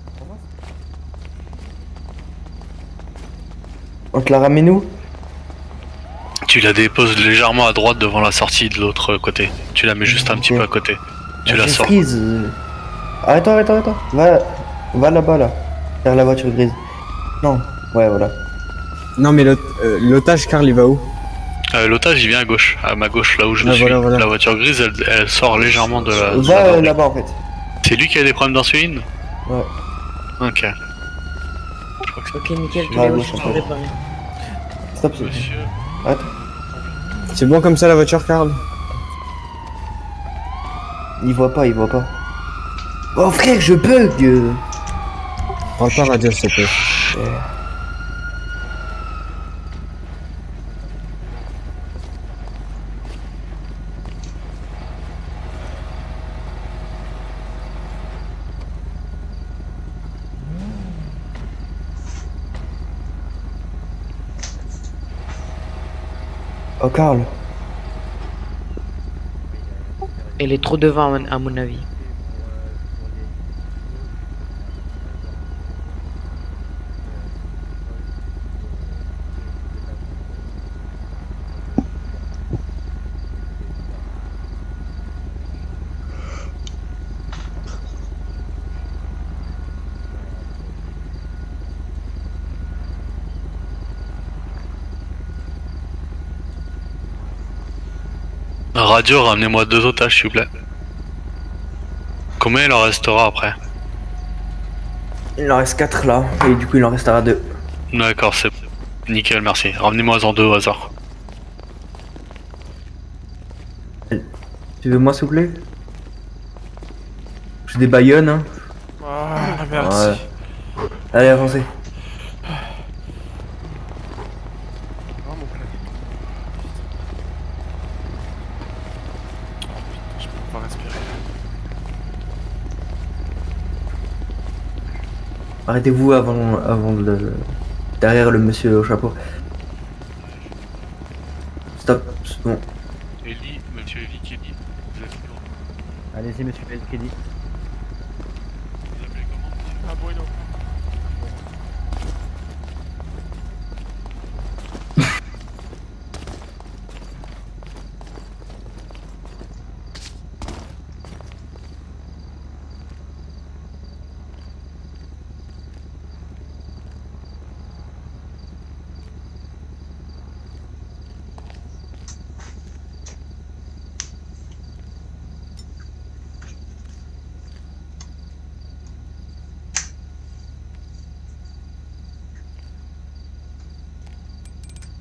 On te la ramène où? Tu la déposes légèrement à droite devant la sortie de l'autre côté. Tu la mets juste un petit peu à côté. Tu la sors. Grise. Arrête, arrête, arrête. Va, va là-bas, là. Vers la voiture grise. Non, ouais, voilà. Non, mais l'otage, Karl, il va où? euh, L'otage, il vient à gauche, à ma gauche, là où je ah, suis. Voilà, voilà. La voiture grise, elle, elle sort légèrement de la. Va là-bas, en fait. C'est lui qui a des problèmes d'insuline? Ouais. Ok. Ok, nickel, tu l'as où je peux réparer. Stop, monsieur. Arrête. C'est bon comme ça la voiture, Karl? Il voit pas, il voit pas. Oh frère, je bug. Prends pas radio, s'il te plaît. Oh Karl. Elle est trop devant à mon, à mon avis. Radio, ramenez-moi deux otages, s'il vous plaît. Combien il en restera après? Il en reste quatre là, et du coup il en restera deux. D'accord, c'est nickel, merci. Ramenez-moi en deux au hasard. Tu veux moi s'il vous plaît? J'ai des baïonnes hein. Ah merci. Ouais. Allez avancez. Arrêtez-vous avant, avant le... derrière le monsieur au chapeau. Stop, c'est bon. Ellie, monsieur Ellie Kelly, vous êtes Allez-y monsieur Ellie Kelly.